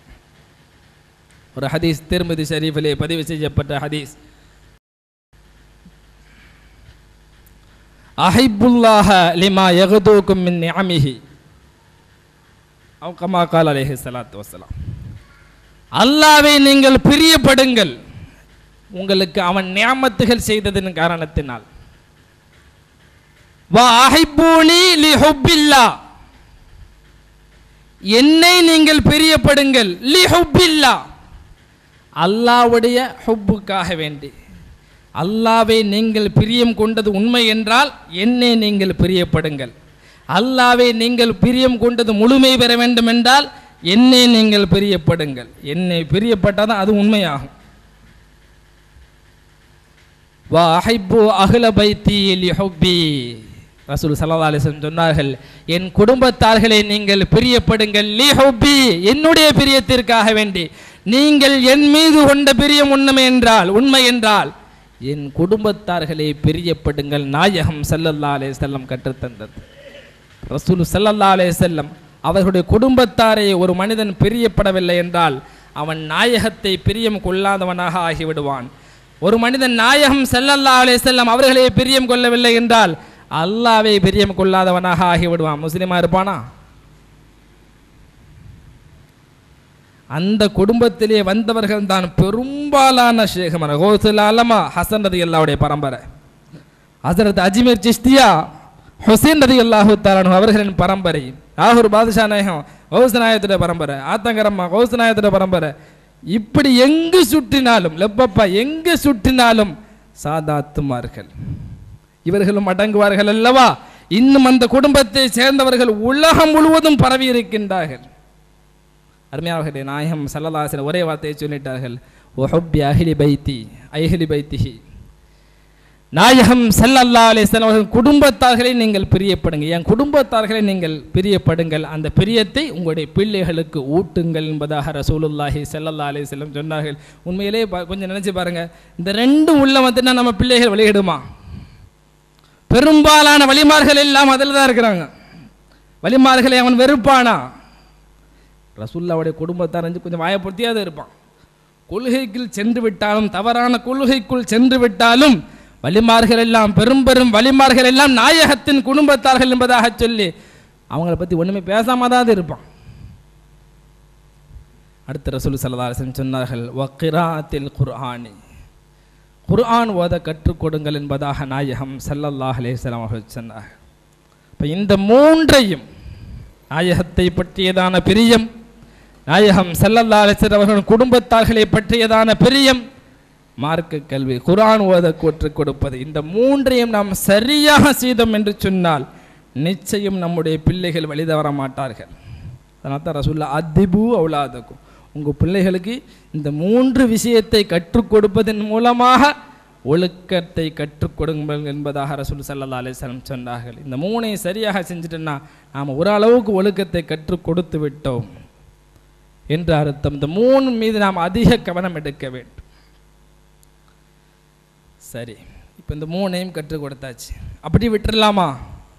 ஒரு ஹதீஸ் திர்மிதி ஷரீஃபிலே பதிவு செய்யப்பட்ட ஹதீஸ், அஹிப்புல்லாஹ லிமா யக்தூக்கும் மின் நிஅமிஹி அவ் கமா கால அலைஹி ஸலாத்து வஸலாம், அல்லாஹ்வை நீங்கள் பிரியப்படுங்கள் உங்களுக்கு அவன் நியாமத்துகள் செய்ததின் காரணத்தினால். வா அஹிப்பூனி லிஹுப்பில்லாஹ், என்னை நீங்கள் பிரியப்படுங்கள் லிஹுப்பில்லாஹ், அல்லாஹ்வுடைய ஹுப்புக்காக வேண்டி. அல்லாஹ்வை நீங்கள் பிரியம் கொண்டது உண்மை என்றால் என்னை நீங்கள் பிரியப்படுங்கள். அல்லாஹ்வை நீங்கள் பிரியம் கொண்டது முழுமை பெற வேண்டும் என்றால் என்னை நீங்கள் பிரியப்படுங்கள். என்னை பிரியப்பட்டால் தான் அது உண்மையாகும். வா அஹிப்பு அஹ்ல பைத்தி லிஹுப்பி, ரசூல் ஸல்லல்லாஹு அலைஹி வஸல்லம் சொன்னார்கள், என் குடும்பத்தார்களை நீங்கள் பிரியப்படுங்கள் லிஹுப்பி, என்னுடைய பிரியத்திற்காக வேண்டி. நீங்கள் என் மீது கொண்ட பிரியம் உண்மை என்றால் உண்மை என்றால் என் குடும்பத்தார்களை பிரியப்படுங்கள். நாயகம் ஸல்லல்லாஹு அலைஹி வஸல்லம் கற்றுத்தந்தது. ரசூல் ஸல்லல்லாஹு அலைஹி வஸல்லம் அவர்களுடைய குடும்பத்தாரை ஒரு மனிதன் பிரியப்படவில்லை என்றால் அவன் நாயகத்தை பிரியம் கொள்ளாதவனாக ஆகிவிடுவான். ஒரு மனிதன் நாயகம் ஸல்லல்லாஹு அலைஹி வஸல்லம் அவர்களை பிரியம் கொள்ளவில்லை என்றால் அல்லாஹ்வை பிரியம் கொள்ளாதவனாக ஆகிவிடுவான். முஸ்லிமா இருப்பானா? அந்த குடும்பத்திலே வந்தவர்கள் தான் பெரும்பாலான ஷேகுமர் கௌசுல் ஆலமா ஹசன் ரலியல்லாஹுடைய பரம்பரை, ஹஸரத் அஜ்மீர் சிஷ்தியா ஹுசைன் ரலியல்லாஹு தஆலா அவர்களின் பரம்பரை, ஆகூர் பாதுஷா நாயகம் கௌஸ் நாயகத்துடைய பரம்பரை, ஆத்தங்கரம்மா கௌஸ் நாயகத்துடைய பரம்பரை. இப்படி எங்கு சுற்றினாலும் லெப்பப்பா எங்கு சுற்றினாலும் சாதாத்துமார்கள் இவர்களும் அடங்குவார்கள் அல்லவா? இன்னும் அந்த குடும்பத்தை சேர்ந்தவர்கள் உலகம் முழுவதும் பரவி இருக்கின்றார்கள். அருமையானவர்களே, நாயகம் ஸல்லல்லாஹு அலைஹி வஸல்லம் ஒரே வார்த்தையை சொல்லிட்டார்கள், வஹுப்பி அஹ்லி பைத்தி அஹ்லி பைத்திஹி, நாயகம் ஸல்லல்லாஹு அலைஹி வஸல்லம் அவர்கள் குடும்பத்தார்களை நீங்கள் பிரியப்படுங்க, என் குடும்பத்தார்களை நீங்கள் பிரியப்படுங்கள், அந்த பிரியத்தை உங்களுடைய பிள்ளைகளுக்கு ஊட்டுங்கள் என்பதாக ரசூலுல்லாஹி ஸல்லல்லாஹு அலைஹி வஸல்லம் சொன்னார்கள். உண்மையிலே கொஞ்சம் நினைச்சு பாருங்க, இந்த ரெண்டும் உள்ள வந்துன்னா நம்ம பிள்ளைகள் வெளியிடுமா? பெரும்பாலான வழிமார்கள் எல்லாம் அதில் தான் இருக்கிறாங்க. வழிமார்களை அவன் வெறுப்பானா? ரசூலுல்லாஹ்வுடைய குடும்பத்தார் கொஞ்சம் வாயப்படுத்தியாவது இருப்பான். கொள்கைக்குள் சென்று விட்டாலும், தவறான கொள்கைக்குள் சென்று விட்டாலும் வலிமார்கள் எல்லாம் பெரும் பெரும் வலிமார்கள் எல்லாம் நாயகத்தின் குடும்பத்தார்கள் என்பதாக சொல்லி அவங்கள பற்றி ஒன்றுமே பேசாம தான் இருப்பான். அடுத்த ரசூல் ஸல்லல்லாஹு அலைஹி வஸல்லம் சொன்னார்கள், வக்ராத்தில் குர்ஆனி, குர்ஆன் ஓத கற்றுக் கொடுங்கள் என்பதாக நாயகம் ஸல்லல்லாஹு அலைஹி வஸல்லம் அவர்கள் சொன்னார்கள். இப்போ இந்த மூன்றையும் நாயகத்தை பற்றியதான பிரியம், நாயகம் ஸல்லல்லாஹு அலைஹி வஸல்லம் அவர்கள் குடும்பத்தார்களை பற்றியதான பிரியம், மார்க்க கல்வி, குர்ஆன் ஓத கற்றுக் கொடுப்பது, இந்த மூன்றையும் நாம் சரியாக செய்தோம் என்று சொன்னால் நிச்சயம் நம்முடைய பிள்ளைகள் வழி தவற மாட்டார்கள். அதனால தான் ரசூலுல்லாஹ் அதிபு அவுலாதக்கும், உங்கள் பிள்ளைகளுக்கு இந்த மூன்று விஷயத்தை கற்றுக் கொடுப்பதன் மூலமாக ஒழுக்கத்தை கற்றுக் கொடுங்கள் என்பதாக ரசூல் ஸல்லல்லாஹு அலைஹி வஸல்லம் சொன்னார்கள். இந்த மூணையும் சரியாக செஞ்சுட்டோன்னா நாம் ஓரளவுக்கு ஒழுக்கத்தை கற்றுக் கொடுத்து விட்டோம் என்று அர்த்தம். இந்த மூணு மீது நாம் அதிக கவனம் எடுக்க வேண்டும். சரி, இப்போ இந்த மூணையும் கற்றுக் கொடுத்தாச்சு. அப்படி விட்டுடலாமா?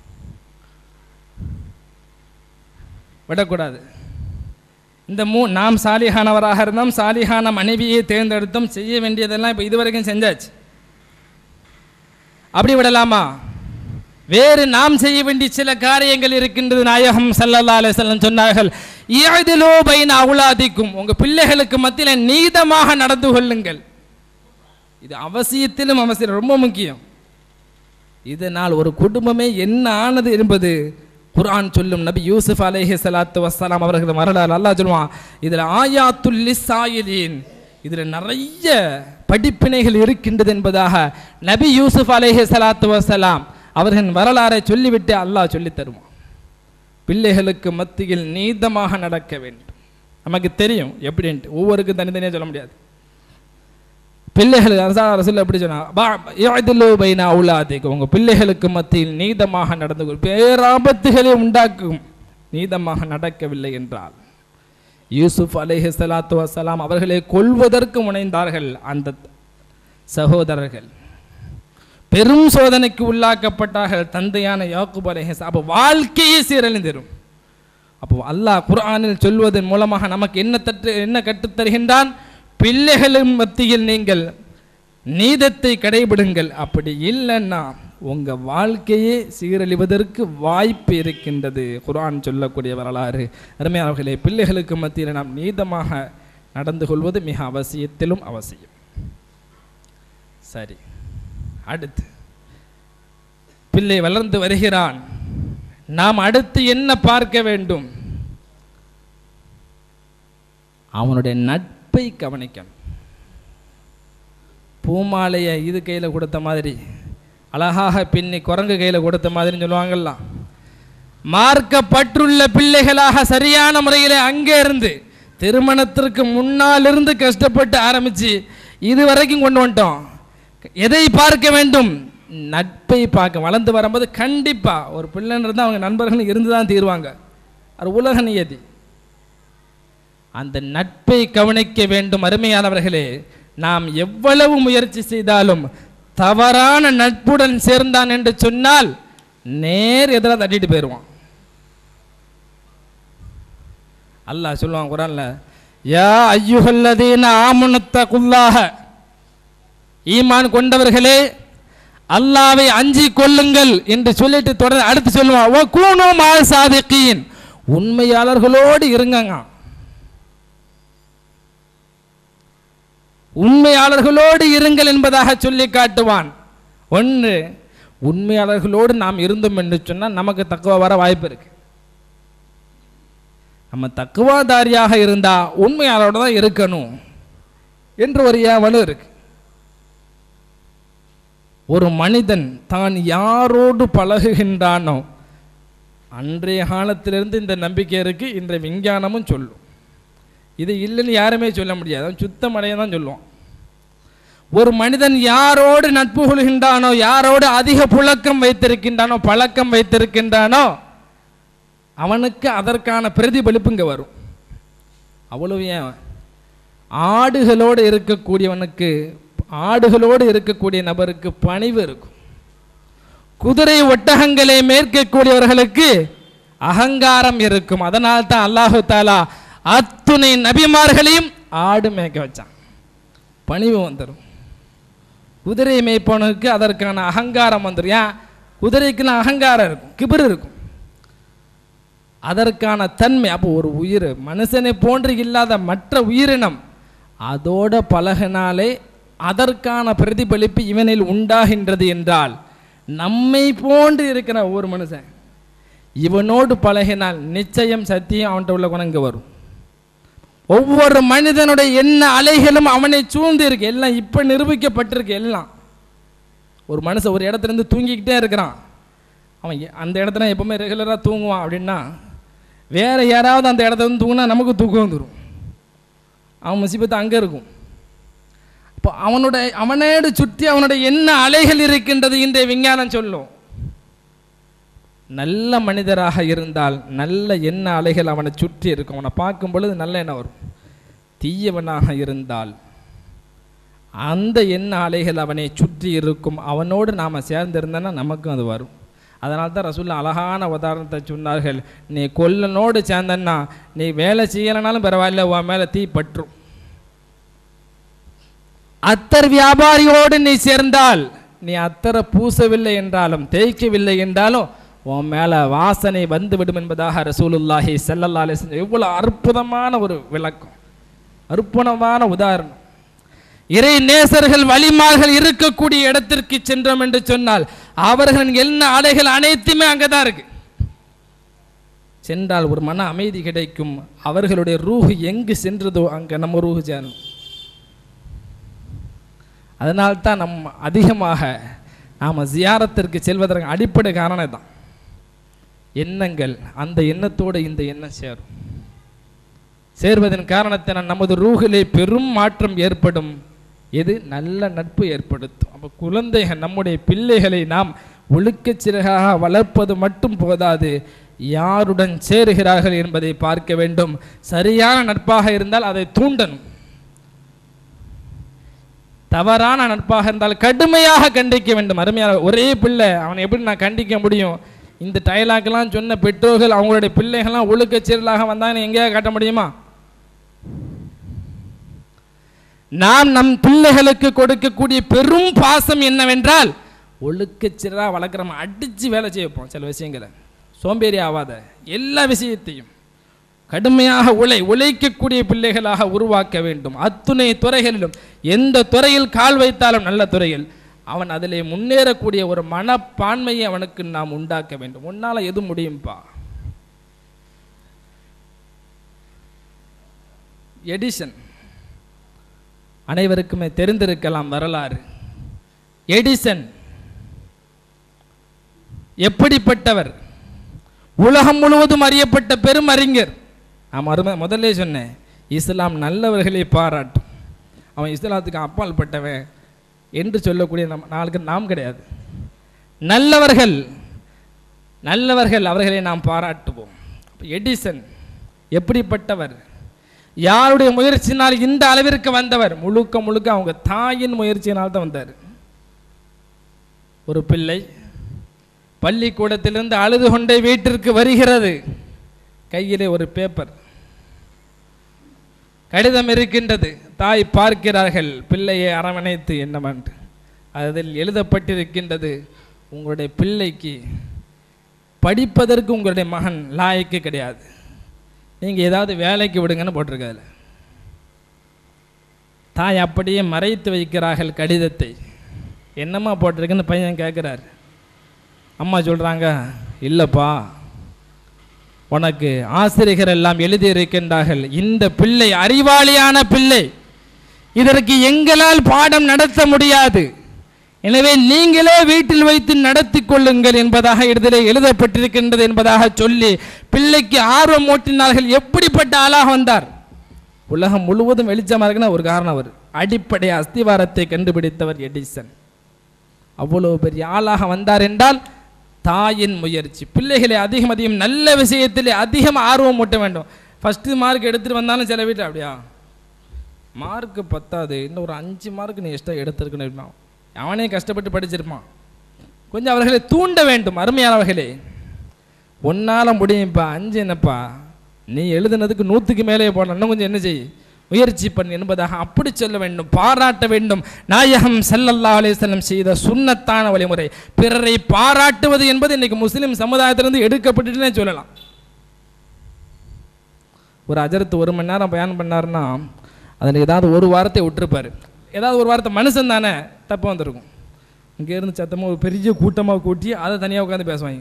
விடக்கூடாது. இந்த மூ நாம் சாலிஹானவராக இருந்தோம், சாலிஹான மனைவியை தேர்ந்தெடுத்தோம், செய்ய வேண்டியதெல்லாம் இப்போ இதுவரைக்கும் செஞ்சாச்சு. அப்படி விடலாமா? வேறு நாம் செய்ய வேண்டிய சில காரியங்கள் இருக்கின்றது. நாயகம் ஸல்லல்லாஹு அலைஹி வஸல்லம் சொன்னார்கள், இஅ்திலூ பைன அவுலாதிக்கும், உங்க பிள்ளைகளுக்கு மத்தியில் நீதமாக நடந்து கொள்ளுங்கள். இது அவசியத்திலும் அவசியம், ரொம்ப முக்கியம். இதனால் ஒரு குடும்பமே என்ன ஆனது என்பது குர்ஆன் சொல்லும். நபி யூசுப் அலைஹி ஸலாத்து வஸ்ஸலாம் அவர்கள் வரலாறு அல்லாஹ் சொல்லுவான், இதில் ஆயாத்துல் லிஸ்ஸாயிலீன், இதில் நிறைய படிப்பினைகள் இருக்கின்றது என்பதாக நபி யூசுப் அலைஹி ஸலாத்து வஸ்ஸலாம் அவர்களின் வரலாறை சொல்லிவிட்டு அல்லாஹ் சொல்லி தருவான். பிள்ளைகளுக்கு மத்தியில் நீதமாக நடக்க வேண்டும். நமக்கு தெரியும் எப்படின்ட்டு, ஒவ்வொருக்கும் தனித்தனியாக சொல்ல முடியாது. பிள்ளைகள் ரசூல் எப்படி சொன்னாங்க, உங்க பிள்ளைகளுக்கு மத்தியில் நீதமாக நடந்து கொள், பேராபத்துகளை உண்டாக்கும் நீதமாக நடக்கவில்லை என்றால். யூசுப் அலைஹி ஸலாத்து வஸ்ஸலாம் அவர்களை கொல்வதற்கு முனைந்தார்கள். அந்த சகோதரர்கள் பெரும் சோதனைக்கு உள்ளாக்கப்பட்டார்கள். தந்தையான யாக்கூப் அலைஹிஸ்ஸலாம். அப்போ வாழ்க்கையே சீரழிந்திரும். அப்போ அல்லாஹ் குர்ஆனில் சொல்வதன் மூலமாக நமக்கு என்ன தட்டு என்ன கற்றுத்தருகின்றான்? பிள்ளைகளின் மத்தியில் நீங்கள் நீதத்தை கடைபிடுங்கள். அப்படி இல்லைன்னா உங்க வாழ்க்கையே சீரழிவதற்கு வாய்ப்பு இருக்கின்றது. குர்ஆன் சொல்லக்கூடிய வரலாறு. அருமையானவர்களே, பிள்ளைகளுக்கு மத்தியில் நாம் நீதமாக நடந்து கொள்வது மிக அவசியத்திலும் அவசியம். சரி, அடுத்து பிள்ளை வளர்ந்து வருகிறான். நாம் அடுத்து என்ன பார்க்க வேண்டும்? அவனுடைய நட்பை கவனிக்கணும். பூமாலையை இது கையில் கொடுத்த மாதிரி, அழகாக பின்னி குரங்கு கையில் கொடுத்த மாதிரின்னு சொல்லுவாங்கல்ல. மார்க்கப்பற்றுள்ள பிள்ளைகளாக சரியான முறையில் அங்கே இருந்து திருமணத்திற்கு முன்னால் இருந்து கஷ்டப்பட்டு ஆரம்பித்து இது வரைக்கும் கொண்டு வந்துட்டோம். எதை பார்க்க வேண்டும்? நட்பை பார்க்க. வளர்ந்து வரும்போது கண்டிப்பாக ஒரு பிள்ளைன்னு இருந்தால் அவங்க நண்பர்கள் இருந்து தான் தீருவாங்க. அது உலக நியதி. அந்த நட்பை கவனிக்க வேண்டும். அருமையானவர்களே, நாம் எவ்வளவு முயற்சி செய்தாலும் தவறான நட்புடன் சேர்ந்தான் என்று சொன்னால் நேர் எதிராக தட்டிட்டு போயிடுவான். அல்லாஹ் சொல்லுவான் குர்ஆன்ல, யா அய்யுஹல்லதீன ஆமனுத்தகுல்லாஹ, ஈமான் கொண்டவர்களே அல்லாஹ்வை அஞ்சி கொள்ளுங்கள் என்று சொல்லிட்டு தொடர்ந்து அடுத்து சொல்லுவான், வ கூனு மஅஸ் சாதிகீன், உண்மையாளர்களோடு இருங்கங்க. உண்மையாளர்களோடு இருங்கள் என்பதாக சொல்லி காட்டுவான். ஒன்று, உண்மையாளர்களோடு நாம் இருந்தோம் என்று சொன்னால் நமக்கு தக்குவா வர வாய்ப்பு இருக்கு. நம்ம தக்குவாதாரியாக இருந்தா உண்மையாளரோடு தான் இருக்கணும் என்று ஒரு ஏவலும் இருக்கு. ஒரு மனிதன் தான் யாரோடு பழகுகின்றானோ, அன்றைய காலத்திலிருந்து இந்த நம்பிக்கை இருக்கு, இன்றைய விஞ்ஞானமும் சொல்லும். இது இல்லைன்னு யாருமே சொல்ல முடியாது, அவன் சுத்தமடைய தான் சொல்லுவான். ஒரு மனிதன் யாரோடு நட்பு கொள்கின்றானோ, யாரோடு அதிக புழக்கம் வைத்திருக்கின்றானோ, பழக்கம் வைத்திருக்கின்றானோ, அவனுக்கு அதற்கான பிரதிபலிப்பு இங்கே வரும். அவ்வளவு ஏன், ஆடுகளோடு இருக்கக்கூடியவனுக்கு, ஆடுகளோடு இருக்கக்கூடிய நபருக்கு பணிவு இருக்கும். குதிரை ஒட்டகங்களை மேற்கக்கூடியவர்களுக்கு அகங்காரம் இருக்கும். அதனால் தான் அல்லாஹு தாலா அத்துணை நபிமார்களையும் ஆடு மேய்க்க வச்சான். பணிவு வந்துடும். குதிரை மேய்ப்பவனுக்கு அதற்கான அகங்காரம் வந்துடும். ஏன்? குதிரைக்குலாம் அகங்காரம் இருக்கும், கிபர் இருக்கும், அதற்கான தன்மை. அப்போ ஒரு உயிர், மனுஷனை போன்று இல்லாத மற்ற உயிரினம், அதோட பழகினாலே அதற்கான பிரதிபலிப்பு இவனில் உண்டாகின்றது என்றால், நம்மை போன்று இருக்கிற ஒரு மனுஷன் இவனோடு பழகினால் நிச்சயம் சத்தியம் அவன்கிட்ட உள்ள குணம் இங்கே வரும். ஒவ்வொரு மனிதனுடைய என்ன அலைகளும் அவனை சூழ்ந்து இருக்கு. எல்லாம் இப்போ நிரூபிக்கப்பட்டிருக்கு. எல்லாம் ஒரு மனுஷன் ஒரு இடத்துல இருந்து தூங்கிக்கிட்டே இருக்கிறான், அவன் அந்த இடத்துல எப்பவுமே ரெகுலராக தூங்குவான் அப்படின்னா, வேற யாராவது அந்த இடத்துல இருந்து தூங்கினா நமக்கு தூக்கம் வந்துடும். அவன் முசிபத்து அங்கே இருக்கும். இப்போ அவனுடைய அவனோடு சுற்றி அவனுடைய என்ன அலைகள் இருக்கின்றது இன்றைய விஞ்ஞானம் சொல்லும். நல்ல மனிதராக இருந்தால் நல்ல எண்ண அலைகள் அவனை சுற்றி இருக்கும், அவனை பார்க்கும் பொழுது நல்ல எண்ணம் வரும். தீயவனாக இருந்தால் அந்த எண்ண அலைகள் அவனை சுற்றி இருக்கும். அவனோடு நாம் சேர்ந்திருந்தோன்னா நமக்கும் அது வரும். அதனால தான் ரசூலுல்லாஹ் அழகான உதாரணத்தை சொன்னார்கள். நீ கொல்லனோடு சேர்ந்தன்னா நீ வேலை செய்யலைனாலும் பரவாயில்ல, உன் மேலே தீ பற்றும். அத்தர் வியாபாரியோடு நீ சேர்ந்தால் நீ அத்தரை பூசவில்லை என்றாலும் தேய்க்கவில்லை என்றாலும் உன் மேலே வாசனை வந்துவிடும் என்பதாக ரசூலுல்லாஹி ஸல்லல்லாஹு அலைஹி வஸல்லம் எவ்வளோ அற்புதமான ஒரு விளக்கம், அற்புதமான உதாரணம். இறை நேசர்கள் வலிமார்கள் இருக்கக்கூடிய இடத்திற்கு சென்றோம் என்று சொன்னால் அவர்களின் என்ன அலைகள் அனைத்துமே அங்கதான் இருக்கு. சென்றால் ஒரு மன அமைதி கிடைக்கும். அவர்களுடைய ரூஹு எங்கு சென்றதோ அங்க நம்ம ரூஹு சேரும். அதனால்தான் நம் அதிகமாக நாம் ஜியாரத்திற்கு செல்வதற்கு அடிப்படை காரணம் தான் எண்ணங்கள். அந்த எண்ணத்தோடு இந்த எண்ணம் சேரும். சேர்வதன் காரணத்தினால் நமது ரூஹிலே பெரும் மாற்றம் ஏற்படும். எது நல்ல நட்பு ஏற்படுத்தும். அப்போ குழந்தைகள் நம்முடைய பிள்ளைகளை நாம் ஒழுக்கச்சிறகாக வளர்ப்பது மட்டும் போதாது, யாருடன் சேருகிறார்கள் என்பதை பார்க்க வேண்டும். சரியான நட்பாக இருந்தால் அதை தூண்டணும். தவறான நட்பாக இருந்தால் கடுமையாக கண்டிக்க வேண்டும். அருமையாக ஒரே பிள்ளை அவனை எப்படி நான் கண்டிக்க முடியும்? இந்த டயலாக்லாம் சொன்ன பெற்றோர்கள் அவங்களுடைய பிள்ளைகள்லாம் ஒழுக்கச்சீரலாக வந்தாங்கன்னு எங்கேயா காட்ட முடியுமா? நாம் நம் பிள்ளைகளுக்கு கொடுக்கக்கூடிய பெரும் பாசம் என்னவென்றால் ஒழுக்கச்சீராக வளர்க்குறோம். அடித்து வேலை செய்யப்போம். சில விஷயங்களை சோம்பேறி ஆகாத எல்லா விஷயத்தையும் கடுமையாக உழை உழைக்கக்கூடிய பிள்ளைகளாக உருவாக்க வேண்டும். அத்துணை துறைகளிலும் எந்த துறையில் கால் வைத்தாலும் நல்ல துறையில் அவன் அதிலே முன்னேறக்கூடிய ஒரு மனப்பான்மையை அவனுக்கு நாம் உண்டாக்க வேண்டும். உன்னால் எது முடியும்பா? எடிசன் அனைவருக்குமே தெரிந்திருக்கலாம் வரலாறு. எடிசன் எப்படிப்பட்டவர்? உலகம் முழுவதும் அறியப்பட்ட பெரும் அறிஞர். நான் அருமை முதல்ல சொன்னேன், இஸ்லாம் நல்லவர்களை பாராட்டும். அவன் இஸ்லாத்துக்கு அப்பால் பட்டவன் என்று சொல்லக்கூடிய நம் நாளுக்கு நாம் கிடையாது. நல்லவர்கள் நல்லவர்கள் அவர்களை நாம் பாராட்டுவோம். எடிசன் எப்படிப்பட்டவர்? யாருடைய முயற்சினால் இந்த அளவிற்கு வந்தவர்? முழுக்க முழுக்க அவங்க தாயின் முயற்சியினால் தான் வந்தார். ஒரு பிள்ளை பள்ளிக்கூடத்திலிருந்து அழுது கொண்டே வீட்டிற்கு வருகிறது. கையிலே ஒரு பேப்பர் கடிதம் இருக்கின்றது. தாய் பார்க்கிறார்கள், பிள்ளையை அரவணைத்து என்னவென்று அதில் எழுதப்பட்டிருக்கின்றது, உங்களுடைய பிள்ளைக்கு படிப்பதற்கு உங்களுடைய மகன் லாய்க்கு கிடையாது, நீங்கள் ஏதாவது வேலைக்கு விடுங்கன்னு போட்டிருக்காரு. தாய் அப்படியே மறைத்து வைக்கிறார்கள் கடிதத்தை. என்னம்மா போட்டிருக்குன்னு பையன் கேட்குறார். அம்மா சொல்கிறாங்க, இல்லைப்பா, உனக்கு ஆசிரியர்கள் எல்லாம் எழுதியிருக்கின்றார்கள், இந்த பிள்ளை அறிவாளியான பிள்ளை, இதற்கு எங்களால் பாடம் நடத்த முடியாது, எனவே நீங்களே வீட்டில் வைத்து நடத்தி கொள்ளுங்கள் என்பதாக இதிலே எழுதப்பட்டிருக்கின்றது என்பதாக சொல்லி பிள்ளைக்கு ஆர்வம் ஊட்டினார்கள். எப்படிப்பட்ட ஆளாக வந்தார்? உலகம் முழுவதும் வெளிச்சமாக இருக்குன்னா ஒரு காரணம், அவர் அடிப்படை அஸ்திவாரத்தை கண்டுபிடித்தவர் எடிசன். அவ்வளவு பெரிய ஆளாக வந்தார் என்றால் தாயின் முயற்சி. பிள்ளைகளை அதிகம் அதிகம் நல்ல விஷயத்திலே அதிகம் ஆர்வம் ஊட்ட வேண்டும். ஃபஸ்ட்டு மார்க் எடுத்துகிட்டு வந்தாலும் சில வீட்டில் அப்படியா மார்க்கு பத்தாது, இன்னும் ஒரு அஞ்சு மார்க் நீ எக்ஸ்ட்ரா எடுத்துருக்கணும், அவனே கஷ்டப்பட்டு படிச்சிருப்பான். கொஞ்சம் அவர்களை தூண்ட வேண்டும். அருமையானவர்களே, ஒன்னால் முடியும்ப்பா, அஞ்சு என்னப்பா, நீ எழுதுனதுக்கு நூற்றுக்கு மேலே போடணும், இன்னும் கொஞ்சம் என்ன செய், முயற்சி பண்ணு என்பதாக அப்படி சொல்ல வேண்டும், பாராட்ட வேண்டும். நாயகம் ஸல்லல்லாஹு அலைஹி வஸல்லம் செய்த சுன்னத்தான வழிமுறை. பிறரை பாராட்டுவது என்பது இன்னைக்கு முஸ்லீம் சமுதாயத்திலிருந்து எடுக்கப்பட்டுன்னே சொல்லலாம். ஒரு அஜரத்து ஒரு மணி நேரம் பயணம் பண்ணாருன்னா அதில் ஏதாவது ஒரு வாரத்தை விட்டுருப்பார். ஏதாவது ஒரு வாரத்தை மனுஷன் தானே தப்பு வந்திருக்கும். இங்கேருந்து சத்தமாக ஒரு பெரிய கூட்டமாக கூட்டி அதை தனியாக உட்காந்து பேசுவாங்க.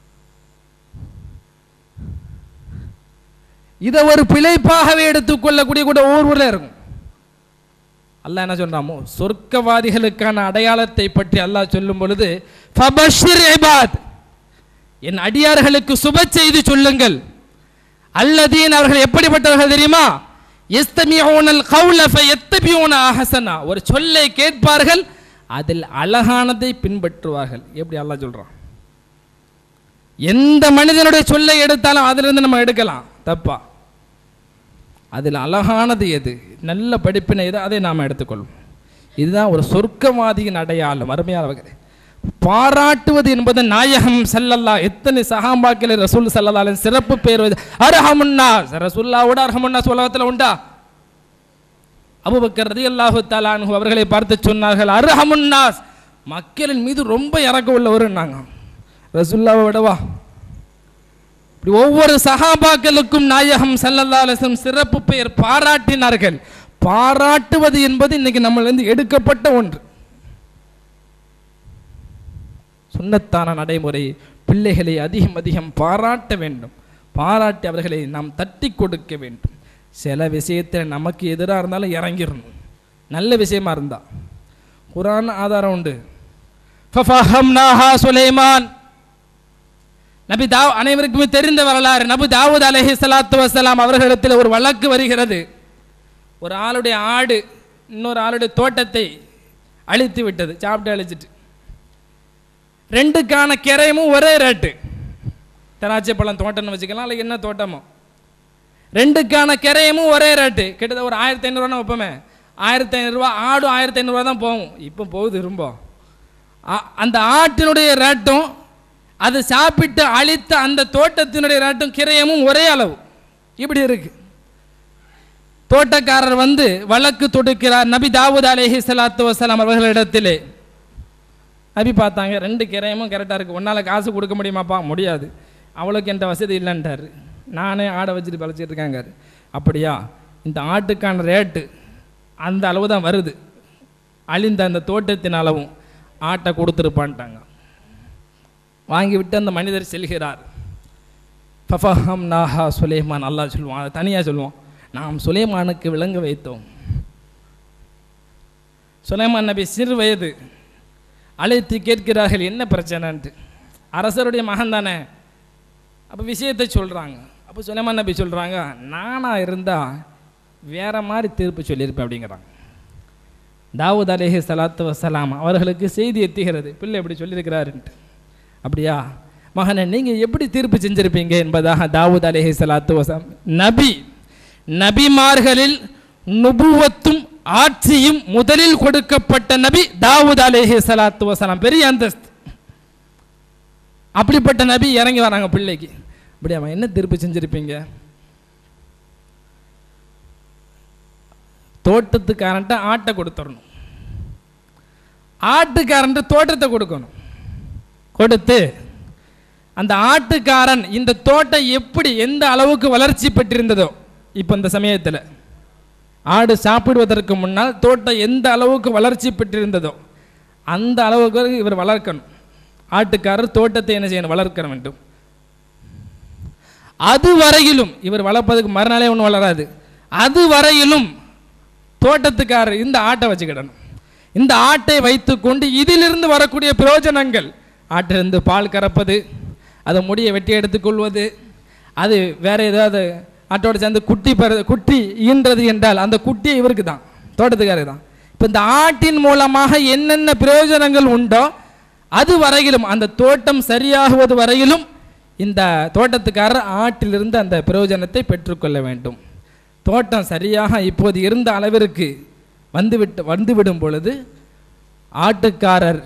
இதை ஒரு பிழைப்பாகவே எடுத்துக்கொள்ளக்கூடிய கூட ஒவ்வொரு ஊரில் இருக்கும். அல்லாஹ் என்ன சொல்றாமோ, சொர்க்கவாதிகளுக்கான அடையாளத்தை பற்றி அல்லாஹ் சொல்லும் பொழுது, ஃபபஷிர் இபாத், என் அடியார்களுக்கு சுப செய்தி சொல்லுங்கள். அல்லதீன், அவர்கள் எப்படிப்பட்டவர்கள் தெரியுமா? யஸ்தமிஊனல் கௌல ஃபயத்தபிஊன அஹ்ஸனா, ஒரு சொல்லை கேட்பார்கள், அதில் அழகானதை பின்பற்றுவார்கள். எப்படி அல்லாஹ் சொல்றான்? எந்த மனிதனுடைய சொல்லை எடுத்தாலும் அதிலிருந்து நம்ம எடுக்கலாம், தப்பா? அதில் அழகானது எது, நல்ல படிப்பினை எது, அதை நாம் எடுத்துக்கொள்வோம். இதுதான் ஒரு சொர்க்கவாதியின் அடையாளம். அருமையானவர்களே, பாராட்டுவது என்பது நாயகம் ஸல்லல்லாஹு எத்தனை சஹாபாக்களை ரசூல் ஸல்லல்லாஹு அலைஹி சிறப்பு பேர் அர்ஹமுன்னாஸ், ரசூலுல்லாஹ்வோட அர்ஹமுன்னாஸ் உலகத்தில் உண்டா? அபூபக்கர் ரலியல்லாஹு தஆலா அன்ஹு அவர்களை பார்த்து சொன்னார்கள், அர்ஹமுன்னாஸ், மக்களின் மீது ரொம்ப இறக்கம் உள்ளவர்னாங்க. ரசூலுல்லாஹ்வை விடவா? இப்படி ஒவ்வொரு சஹாபாக்களுக்கும் நாயகம் ஸல்லல்லாஹு அலைஹி வஸல்லம் சிறப்பு பெயர் பாராட்டினார்கள். பாராட்டுவது என்பது இன்னைக்கு நம்மளிருந்து எடுக்கப்பட்ட ஒன்று. சுன்னத்தான நடைமுறை, பிள்ளைகளை அதிகம் அதிகம் பாராட்ட வேண்டும். பாராட்டி அவர்களை நாம் தட்டி கொடுக்க வேண்டும். சில விஷயத்தில் நமக்கு எதிராக இருந்தாலும் இறங்கிடணும். நல்ல விஷயமா இருந்தா குர்ஆன் ஆதாரம் உண்டு. ஃபஃபஹம்னாஹா சுலைமான், நபி தாவ் அனைவருக்குமே தெரிந்த வரலாறு. நபி தாவூத் அலைஹிஸ்ஸலாத்து வஸ்ஸலாம் அவர்களிடத்தில் ஒரு வழக்கு வருகிறது. ஒரு ஆளுடைய ஆடு இன்னொரு ஆளுடைய தோட்டத்தை அழித்து விட்டது, சாப்பிட்டு அழிச்சிட்டு. ரெண்டுக்கான கிரையமும் ஒரே ரேட்டு. திராட்சை பழம் தோட்டம்னு வச்சுக்கலாம், இல்லை என்ன தோட்டமோ, ரெண்டுக்கான கிரையமும் ஒரே ரேட்டு. கிட்டத்தட்ட ஒரு ஆயிரத்தி ஐநூறுரூவா வைப்போமே, ஆயிரத்தி ஐநூறுரூவா ஆடும் ஆயிரத்தி ஐநூறுரூவா தான் போகும். இப்போ போகுது ரொம்ப. அந்த ஆட்டினுடைய ரேட்டும் அது சாப்பிட்டு அழித்த அந்த தோட்டத்தினுடைய ரேட்டும் கிரையமும் ஒரே அளவு. இப்படி இருக்கு. தோட்டக்காரர் வந்து வழக்கு தொடுக்கிறார் நபி தாவூத் அலைஹிஸ்ஸலாத்து வஸ்ஸலாம் அவர்களிடத்திலே. நபி பார்த்தாங்க, ரெண்டு கிரையமும் கரெக்டாக இருக்குது, ஒன்றால் காசு கொடுக்க முடியுமாப்பா? முடியாது, அவ்வளோக்கு என்கிட்ட வசதி இல்லைன்ட்டார். நானே ஆடை வச்சுட்டு பழச்சிட்டு இருக்காங்க. அப்படியா? இந்த ஆட்டுக்கான ரேட்டு அந்த அளவு தான் வருது, அழிந்த அந்த தோட்டத்தின் அளவும் ஆட்டை கொடுத்துருப்பான்ட்டாங்க. வாங்கிவிட்டு அந்த மனிதர் செல்கிறார். ஃபஃபஹம்னாஹா சுலைமான், அல்லாஹ் சொல்லுவான், அதை தனியாக சொல்லுவான், நாம் சுலைமானுக்கு விளங்க வைத்தோம். சுலைமான் நபி சிறு வயது, அழைத்து கேட்கிறார்கள் என்ன பிரச்சனைன்ட்டு. அரசருடைய மகன் தானே, அப்போ விஷயத்தை சொல்கிறாங்க. அப்போ சுலைமான் நபி சொல்கிறாங்க, நானாக இருந்தால் வேற மாதிரி தீர்ப்பு சொல்லியிருப்பேன் அப்படிங்கிறாங்க. தாவூத் அலைஹிஸ்ஸலாத்து வஸ்ஸலாம் அவர்களுக்கு செய்தி எத்துகிறது, பிள்ளை எப்படி சொல்லியிருக்கிறாருன்ட்டு. அப்படியா மகனை, நீங்கள் எப்படி தீர்ப்பு செஞ்சிருப்பீங்க என்பதாக தாவூத் அலைஹிஸ்ஸலாத்து வஸ்ஸலாம். நபி நபிமார்களில் நுபுவத்தும் ஆட்சியும் முதலில் கொடுக்கப்பட்ட நபி தாவூத் அலைஹிஸ்ஸலாத்து வஸ்ஸலாம், பெரிய அந்தஸ்து. அப்படிப்பட்ட நபி இறங்கி வராங்க பிள்ளைக்கு. அப்படியா என்ன தீர்ப்பு செஞ்சிருப்பீங்க? தோட்டத்துக்காரன்ட்ட ஆட்டை கொடுத்துடணும், ஆட்டுக்காரன்ட்ட தோட்டத்தை கொடுக்கணும். கொடுத்து அந்த ஆட்டுக்காரன் இந்த தோட்டம் எப்படி எந்த அளவுக்கு வளர்ச்சி பெற்றிருந்ததோ, இப்போ இந்த சமயத்தில் ஆடு சாப்பிடுவதற்கு முன்னால் தோட்டம் எந்த அளவுக்கு வளர்ச்சி பெற்றிருந்ததோ அந்த அளவுக்கு இவர் வளர்க்கணும். ஆட்டுக்காரர் தோட்டத்தை என்ன செய்யணும்? வளர்க்க வேண்டும். அது வரையிலும் இவர் வளர்ப்பதுக்கு மறுநாளே ஒன்றும் வளராது. அது வரையிலும் தோட்டத்துக்காரர் இந்த ஆட்டை வச்சுக்கிடணும். இந்த ஆட்டை வைத்துக்கொண்டு இதிலிருந்து வரக்கூடிய பிரயோஜனங்கள், ஆட்டிலிருந்து பால் கறப்பது, அதை முடியை வெட்டி எடுத்துக்கொள்வது, அது வேற ஏதாவது ஆட்டோடு சேர்ந்து குட்டி பெற குட்டி ஈன்றது என்றால் அந்த குட்டியை இவருக்கு தான், தோட்டத்துக்காரருக்கு தான். இப்போ இந்த ஆட்டின் மூலமாக என்னென்ன பிரயோஜனங்கள் உண்டோ அது வரையிலும், அந்த தோட்டம் சரியாகுவது வரையிலும் இந்த தோட்டத்துக்காரர் ஆட்டிலிருந்து அந்த பிரயோஜனத்தை பெற்றுக்கொள்ள வேண்டும். தோட்டம் சரியாக இப்போது இருந்த அளவிற்கு வந்துவிட்டு வந்துவிடும் பொழுது ஆட்டுக்காரர்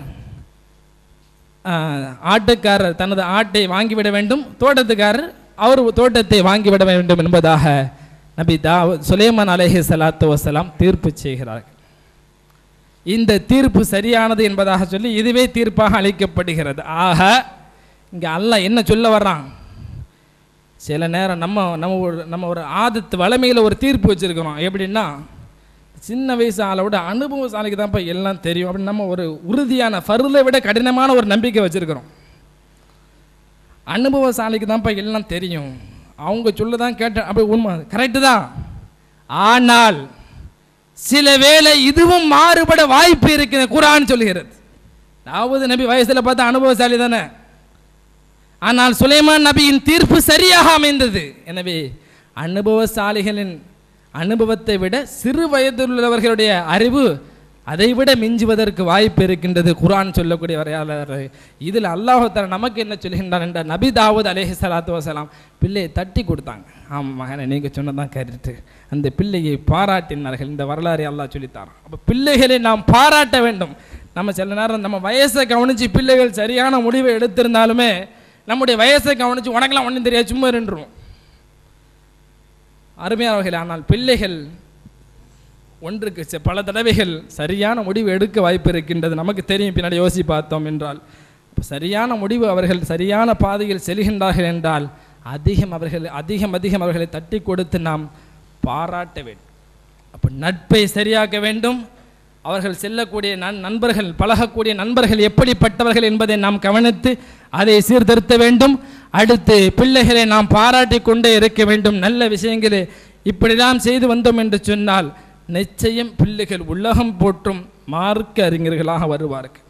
ஆட்டுக்காரர் தனது ஆட்டை வாங்கிவிட வேண்டும், தோட்டத்துக்காரர் அவர் தோட்டத்தை வாங்கிவிட வேண்டும் என்பதாக நபி தாவூத் சுலைமான் அலைஹிஸ்ஸலாத்து வஸ்ஸலாம் தீர்ப்பு செய்கிறார்கள். இந்த தீர்ப்பு சரியானது என்பதாக சொல்லி இதுவே தீர்ப்பாக அளிக்கப்படுகிறது. ஆக இங்கே அல்லாஹ் என்ன சொல்ல வர்றான்? சில நேரம் நம்ம நம்ம ஒரு நம்ம ஒரு ஆதத்து வளமையில் ஒரு தீர்ப்பு வச்சுருக்கிறோம். எப்படின்னா, சின்ன வயசு ஆளை விட அனுபவசாலிக்கு தான்ப்பா எல்லாம் தெரியும் அப்படின்னு நம்ம ஒரு உறுதியான ஃபர்லை விட கடினமான ஒரு நம்பிக்கை வச்சுருக்கிறோம். அனுபவசாலிக்கு தான்ப்பா எல்லாம் தெரியும், அவங்க சொல்ல தான் கேட்டேன், அப்படி உண்மை கரெக்டு தான். ஆனால் சில வேளை இதுவும் மாறுபட வாய்ப்பு இருக்கிறது. குர்ஆன் சொல்கிறது. தாவூத் நபி வயசில் பார்த்தா அனுபவசாலி தானே, ஆனால் சுலைமான் நபியின் தீர்ப்பு சரியாக அமைந்தது. எனவே அனுபவசாலிகளின் அனுபவத்தை விட சிறு வயதில் உள்ளவர்களுடைய அறிவு அதைவிட மிஞ்சுவதற்கு வாய்ப்பு இருக்கின்றது. குர்ஆன் சொல்லக்கூடிய வரையாளர் இதில் அல்லாஹ் தஆலா நமக்கு என்ன சொல்கின்றான் என்றால், நபி தாவூத் அலைஹி ஸலாத்து வஸலாம் பிள்ளையை தட்டி கொடுத்தாங்க. ஆமாம் மகனை, நீங்கள் சொன்னதான் கருத்து. அந்த பிள்ளையை பாராட்டினார்கள். இந்த வரலாறு அல்லாஹ் சொல்லித்தாரான். அப்போ பிள்ளைகளை நாம் பாராட்ட வேண்டும். நம்ம சில நேரம் நம்ம வயசை கவனித்து பிள்ளைகள் சரியான முடிவை எடுத்திருந்தாலுமே நம்முடைய வயசை கவனித்து உனக்கெல்லாம் ஒன்றும் தெரியாது சும்மா இருந்துருவோம். அருமையானவர்கள், ஆனால் பிள்ளைகள் ஒன்றுக்கு பல தடவைகள் சரியான முடிவு எடுக்க வாய்ப்பு இருக்கின்றது. நமக்கு தெரியும், பின்னாடி யோசி பார்த்தோம் என்றால். சரியான முடிவு அவர்கள் சரியான பாதையில் செல்கின்றார்கள் என்றால் அதிகம் அவர்கள் அதிகம் அதிகம் அவர்களை தட்டி கொடுத்து நாம் பாராட்ட வேண்டும். அப்போ நட்பை சரியாக்க வேண்டும். அவர்கள் செல்லக்கூடிய நன் நண்பர்கள் பழகக்கூடிய நண்பர்கள் எப்படிப்பட்டவர்கள் என்பதை நாம் கவனித்து அதை சீர்திருத்த வேண்டும். அடுத்து பிள்ளைகளை நாம் பாராட்டி கொண்டே இருக்க வேண்டும். நல்ல விஷயங்களை இப்படிதான் செய்து வந்தோம் என்று சொன்னால் நிச்சயம் பிள்ளைகள் உலகம் போற்றும் மார்க்க அறிஞர்களாக வருவார்கள்.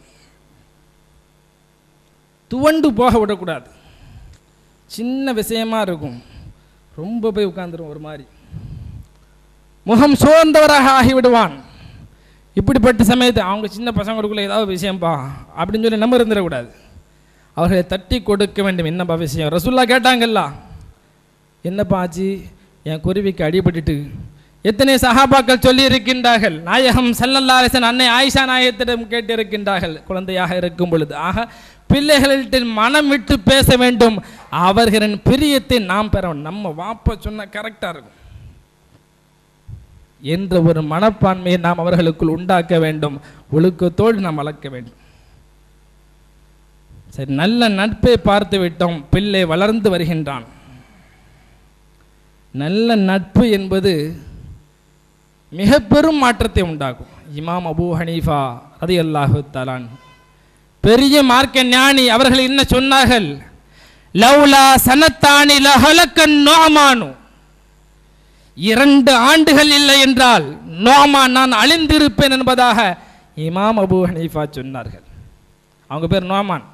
துவண்டு போக விடக்கூடாது. சின்ன விஷயமா இருக்கும், ரொம்ப போய் உட்கார்ந்துரும், ஒரு மாதிரி முகம் சோர்ந்தவராக ஆகிவிடுவான். இப்படிப்பட்ட சமயத்தை அவங்க சின்ன பசங்களுக்குள்ள ஏதாவது விஷயம்பா அப்படின்னு சொல்லி நம்ம இருந்துடக்கூடாது. அவர்களை தட்டி கொடுக்க வேண்டும். என்னப்பா விஷயம்? ரசூல்லா கேட்டாங்கல்ல, என்னப்பா ஆச்சு, என் குருவிக்கு அடிபட்டுட்டு எத்தனை சஹாபாக்கள் சொல்லி இருக்கின்றார்கள். நாயகம் ஸல்லல்லாஹு அலைஹி வஸல்லம் அன்னை ஆயிஷா நாயகத்திடம் கேட்டிருக்கின்றார்கள் குழந்தையாக இருக்கும் பொழுது. ஆக பிள்ளைகளிடம் மனம் விட்டு பேச வேண்டும். அவர்களின் பிரியத்தை நாம் பெற வேண்டும். நம்ம வாப்ப சொன்ன கரெக்டாக இருக்கும் என்ற ஒரு மனப்பான்மையை நாம் அவர்களுக்குள் உண்டாக்க வேண்டும். ஒழுக்கத்தோடு நாம் வளர்க்க வேண்டும். சரி, நல்ல நட்பை பார்த்து விட்டோம். பிள்ளை வளர்ந்து வருகின்றான். நல்ல நட்பு என்பது மிக பெரும் மாற்றத்தை உண்டாகும். இமாம் அபூ ஹனீஃபா ரலியல்லாஹு தஆலா பெரிய மார்க்க ஞானி அவர்கள் என்ன சொன்னார்கள்? லவ்லா சனத்தானி லஹலக்கன் நுஅமானு, இரண்டு ஆண்டுகள் இல்லை என்றால் நுஅமான் நான் அழிந்திருப்பேன் என்பதாக இமாம் அபூ ஹனீஃபா சொன்னார்கள். அவங்க பேர் நுஅமான்.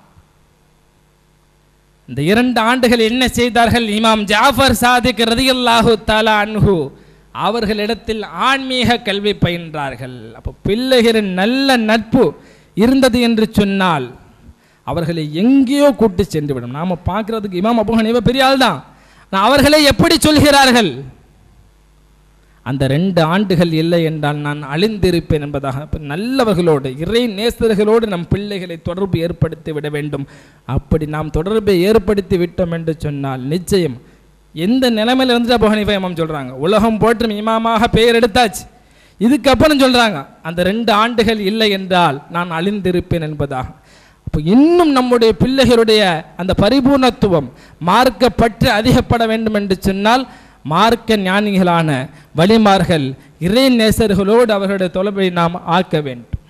இந்த இரண்டு ஆண்டுகள் என்ன செய்தார்கள்? இமாம் ஜாஃபர் சாதிக் ரலியல்லாஹு தஆலா அன்ஹு அவர்களிடத்தில் ஆன்மீக கல்வி பயின்றார்கள். அப்போ பிள்ளைகளின் நல்ல நட்பு இருந்தது என்று சொன்னால் அவர்களை எங்கேயோ கூட்டி சென்று விடும். நாம் பார்க்கறதுக்கு இமாம் அபூ ஹனீஃபா பெரிய ஆள் தான். அவர்களை எப்படி சொல்கிறார்கள்? அந்த ரெண்டு ஆண்டுகள் இல்லை என்றால் நான் அழிந்திருப்பேன் என்பதாக. நல்லவர்களோடு இறை நேசர்களோடு நம் பிள்ளைகளை தொடர்பு ஏற்படுத்தி விட வேண்டும். அப்படி நாம் தொடர்பை ஏற்படுத்தி விட்டோம் என்று சொன்னால் நிச்சயம் எந்த நிலைமையில் இருந்துட்டு அபூ ஹனீஃபா இமாம் சொல்கிறாங்க, உலகம் போற்றும் இமாமாக பெயர் எடுத்தாச்சு. இதுக்கப்புறம் சொல்கிறாங்க அந்த ரெண்டு ஆண்டுகள் இல்லை என்றால் நான் அழிந்திருப்பேன் என்பதாக. அப்போ இன்னும் நம்முடைய பிள்ளைகளுடைய அந்த பரிபூர்ணத்துவம் மார்க்கப்பற்று அதிகப்பட வேண்டும் என்று சொன்னால் மார்க்க ஞானிகளான வலிமார்கள் இறை நேசர்களோடு அவர்களுடைய தொடர்பை நாம் ஆக்க வேண்டும்.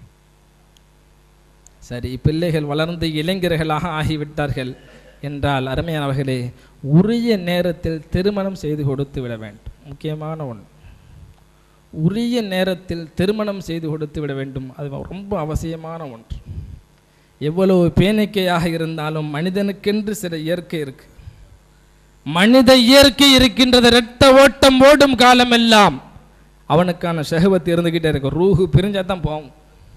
சரி, பிள்ளைகள் வளர்ந்து இளைஞர்களாக ஆகிவிட்டார்கள் என்றால் அருமையானவர்களே, உரிய நேரத்தில் திருமணம் செய்து கொடுத்து விட வேண்டும். முக்கியமான ஒன்று, உரிய நேரத்தில் திருமணம் செய்து கொடுத்து விட வேண்டும். அது ரொம்ப அவசியமான ஒன்று. எவ்வளவு பேணிக்கையாக இருந்தாலும் மனிதனுக்கென்று சில இயற்கை இருக்கு. மனித இயற்கை இருக்கின்றது. இரத்த ஓட்டம் ஓடும் காலமெல்லாம் அவனுக்கான ஷஹவத் இருந்துகிட்டே இருக்கும். ரூஹு பிரிஞ்சா தான் போகும்.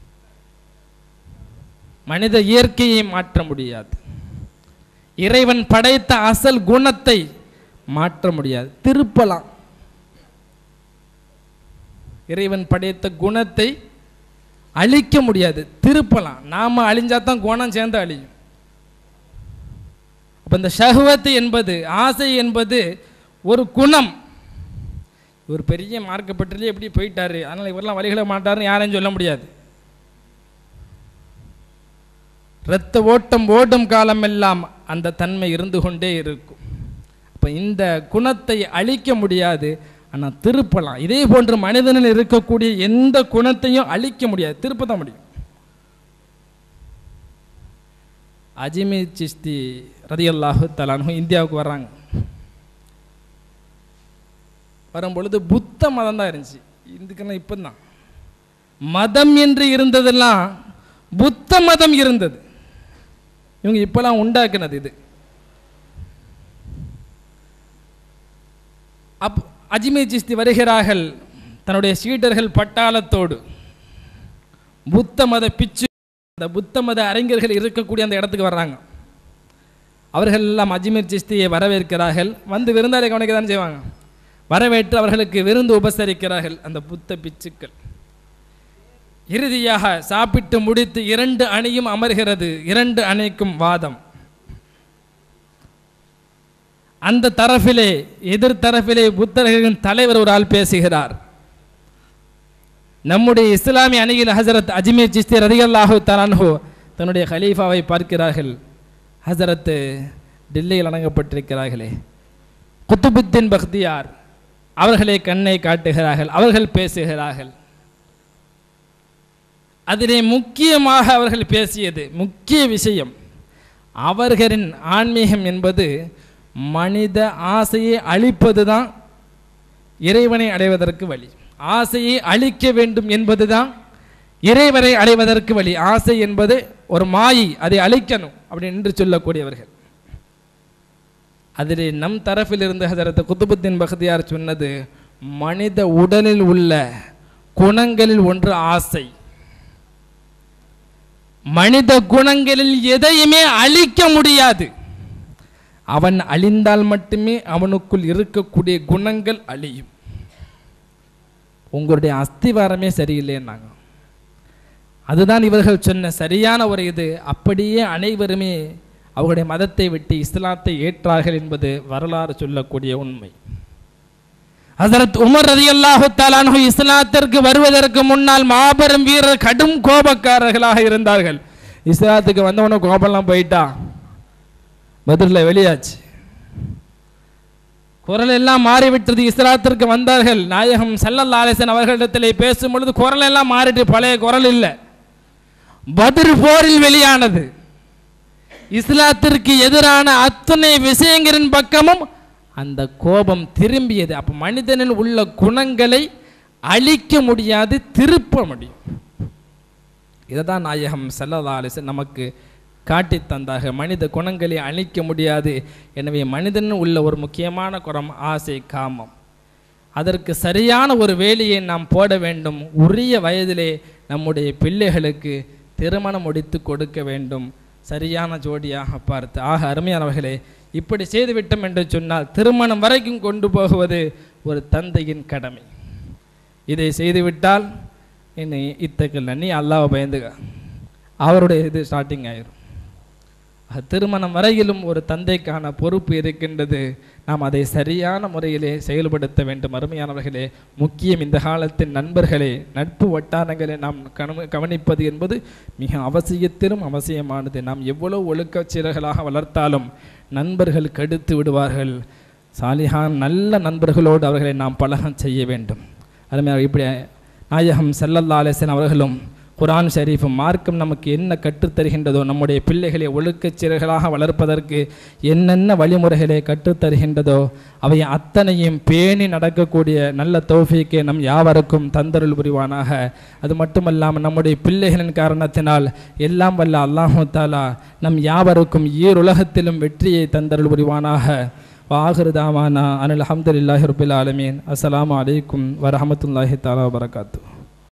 மனித இயற்கையை மாற்ற முடியாது. இறைவன் படைத்த அசல் குணத்தை மாற்ற முடியாது. திருப்பலாம். இறைவன் படைத்த குணத்தை அழிக்க முடியாது, திருப்பலாம். நாம அழிஞ்சாதான் குணம் சேர்ந்து அழியும். அப்ப இந்த ஷஹ்வத் என்பது, ஆசை என்பது ஒரு குணம். இவர் பெரிய மார்க்கப்பட்டிலே எப்படி போயிட்டாரு, அதனால இவரெல்லாம் வழிகளை மாட்டாருன்னு யாரையும் சொல்ல முடியாது. இரத்த ஓட்டம் ஓடும் காலமெல்லாம் அந்த தன்மை இருந்து கொண்டே இருக்கும். அப்போ இந்த குணத்தை அழிக்க முடியாது, ஆனால் திருப்பலாம். இதே போன்று மனிதனில் இருக்கக்கூடிய எந்த குணத்தையும் அழிக்க முடியாது, திருப்ப தான் முடியும். அஜ்மீர் சிஸ்தி ரலியல்லாஹு தஆலா அன்ஹு இந்தியாவுக்கு வர்றாங்க. வரும்பொழுது புத்த மதம் தான் இருந்துச்சு. இதுக்கெல்லாம் இப்போ தான் மதம் என்று இருந்ததெல்லாம் புத்த மதம் இருந்தது. இவங்க இப்பெல்லாம் உண்டாக்குனது இது. அப் அஜ்மீர் சிஸ்தி வருகிறார்கள் தன்னுடைய சீடர்கள் பட்டாளத்தோடு. புத்த மத பிச்சு அந்த புத்த மத அறிஞர்கள் இருக்கக்கூடிய அந்த இடத்துக்கு வர்றாங்க. அவர்கள் எல்லாம் அஜ்மீர் சிஸ்தியை வரவேற்கிறார்கள். வந்து விருந்தாளி கவனிக்க தான் செய்வாங்க. வரவேற்று அவர்களுக்கு விருந்து உபசரிக்கிறார்கள் அந்த புத்த பிச்சுக்கள். இறுதியாக சாப்பிட்டு முடித்து இரண்டு அணியும் அமர்கிறது. இரண்டு அணிக்கும் வாதம். அந்த தரப்பிலே எதிர் தரப்பிலே புத்தர்களின் தலைவர் ஒரு ஆள் பேசுகிறார். நம்முடைய இஸ்லாமிய அணியில் ஹசரத் அஜ்மீர் சிஸ்தி ரலியல்லாஹு தஆலா அன்ஹு தன்னுடைய கலீஃபாவை பார்க்கிறார்கள். ஹசரத் டெல்லியில் அடங்கப்பட்டிருக்கிறார்களே, குத்துபுத்தீன் பக்தியார் அவர்களை கண்ணை காட்டுகிறார்கள். அவர்கள் பேசுகிறார்கள். அதிலே முக்கியமாக அவர்கள் பேசியது முக்கிய விஷயம், அவர்களின் ஆன்மீகம் என்பது மனித ஆசையை அழிப்பது தான் இறைவனை அடைவதற்கு வழி. ஆசையை அழிக்க வேண்டும் என்பது தான் இறைவனை அடைவதற்கு வழி. ஆசை என்பது ஒரு மாயை, அதை அழிக்கணும் அப்படி என்று சொல்லக்கூடியவர்கள். அதிலே நம் தரப்பிலிருந்து ஹசரத் குத்துபுத்தீன் பக்தியார் சொன்னது, மனித உடலில் உள்ள குணங்களில் ஒன்று ஆசை. மனித குணங்களில் எதையுமே அழிக்க முடியாது. அவன் அழிந்தால் மட்டுமே அவனுக்குள் இருக்கக்கூடிய குணங்கள் அழியும். உங்களுடைய அஸ்திவாரமே சரியில்லைன்னாங்க. அதுதான் இவர்கள் சொன்ன சரியான ஒரு இது. அப்படியே அனைவருமே அவருடைய மதத்தை விட்டு இஸ்லாத்தை ஏற்றார்கள் என்பது வரலாறு சொல்லக்கூடிய உண்மை. ஹசரத் உமர் ரலியல்லாஹு தஆலா அன்ஹு இஸ்லாத்திற்கு வருவதற்கு முன்னால் மாபெரும் வீரர், கடும் கோபக்காரர்களாக இருந்தார்கள். இஸ்லாத்துக்கு வந்தவன கோபம்லாம் போயிட்டா, பதிலில் வெளியாச்சு, குரல் எல்லாம் மாறிவிட்டது. இஸ்லாத்திற்கு வந்தார்கள். நாயகம் ஸல்லல்லாஹு அலைஹி வஸல்லம் அவர்களிடத்திலே பேசும் பொழுது குரல் எல்லாம் மாறிட்டு, பழைய குரல் இல்லை. பத்ர் போரில் வெளியானது. இஸ்லாத்திற்கு எதிரான அத்தனை விஷயங்களின் பக்கமும் அந்த கோபம் திரும்பியது. அப்போ மனிதனில் உள்ள குணங்களை அழிக்க முடியாது, திருப்ப முடியும். இதை தான் நாயகம் ஸல்லல்லாஹு அலைஹி வஸல்லம் நமக்கு காட்டி தந்தாக. மனித குணங்களை அழிக்க முடியாது. எனவே மனிதனில் உள்ள ஒரு முக்கியமான குணம் ஆசை, காமம். அதற்கு சரியான ஒரு வேலையை நாம் போட வேண்டும். உரிய வயதிலே நம்முடைய பிள்ளைகளுக்கு திருமணம் முடித்து கொடுக்க வேண்டும், சரியான ஜோடியாக பார்த்து. ஆக அருமையானவர்களே, இப்படி செய்துவிட்டோம் என்று சொன்னால் திருமணம் வரைக்கும் கொண்டு போகுவது ஒரு தந்தையின் கடமை. இதை செய்துவிட்டால் இன்னும் இத்தக்கல் நீ அல்லாஹ்வை பயந்துக, அவருடைய இது ஸ்டார்டிங் ஆயிரும். திருமணம் வரையிலும் ஒரு தந்தைக்கான பொறுப்பு இருக்கின்றது. நாம் அதை சரியான முறையிலே செயல்படுத்த வேண்டும். அருமையானவர்களே, முக்கியம் இந்த காலத்தின் நண்பர்களே, நட்பு வட்டாரங்களை நாம் கவனிப்பது என்பது மிக அவசியத்திலும் அவசியமானது. நாம் எவ்வளவு ஒழுக்கச்சீரர்களாக வளர்த்தாலும் நண்பர்கள் கெடுத்து விடுவார்கள். சாலிஹான் நல்ல நண்பர்களோடு அவர்களை நாம் பழக செய்ய வேண்டும். அருமையாக இப்படி நாயகம் ஸல்லல்லாஹு அலைஹி வஸல்லம் அவர்களும் குர்ஆன் ஷரீஃபும் மார்க்கம் நமக்கு என்ன கற்றுத்தருகின்றதோ, நம்முடைய பிள்ளைகளை ஒழுக்கச்சீரர்களாக வளர்ப்பதற்கு என்னென்ன வழிமுறைகளை கற்றுத்தருகின்றதோ அவை அத்தனையும் பேணி நடக்கக்கூடிய நல்ல தௌஃபீக்கை நம் யாவருக்கும் தந்தருள் புரிவானாக. அது மட்டுமல்லாமல் நம்முடைய பிள்ளைகளின் காரணத்தினால் எல்லாம் வல்ல அல்லாஹு தஆலா நம் யாவருக்கும் ஈருலகத்திலும் வெற்றியை தந்தருள் புரிவானாக. வாஹிரு தாவானா அனில் அல்ஹம்துலில்லாஹி ரப்பில் ஆலமீன். அஸ்ஸலாமு அலைக்கும் வரஹ்மத்துல்லாஹி தஆலா வபரகாத்துஹு.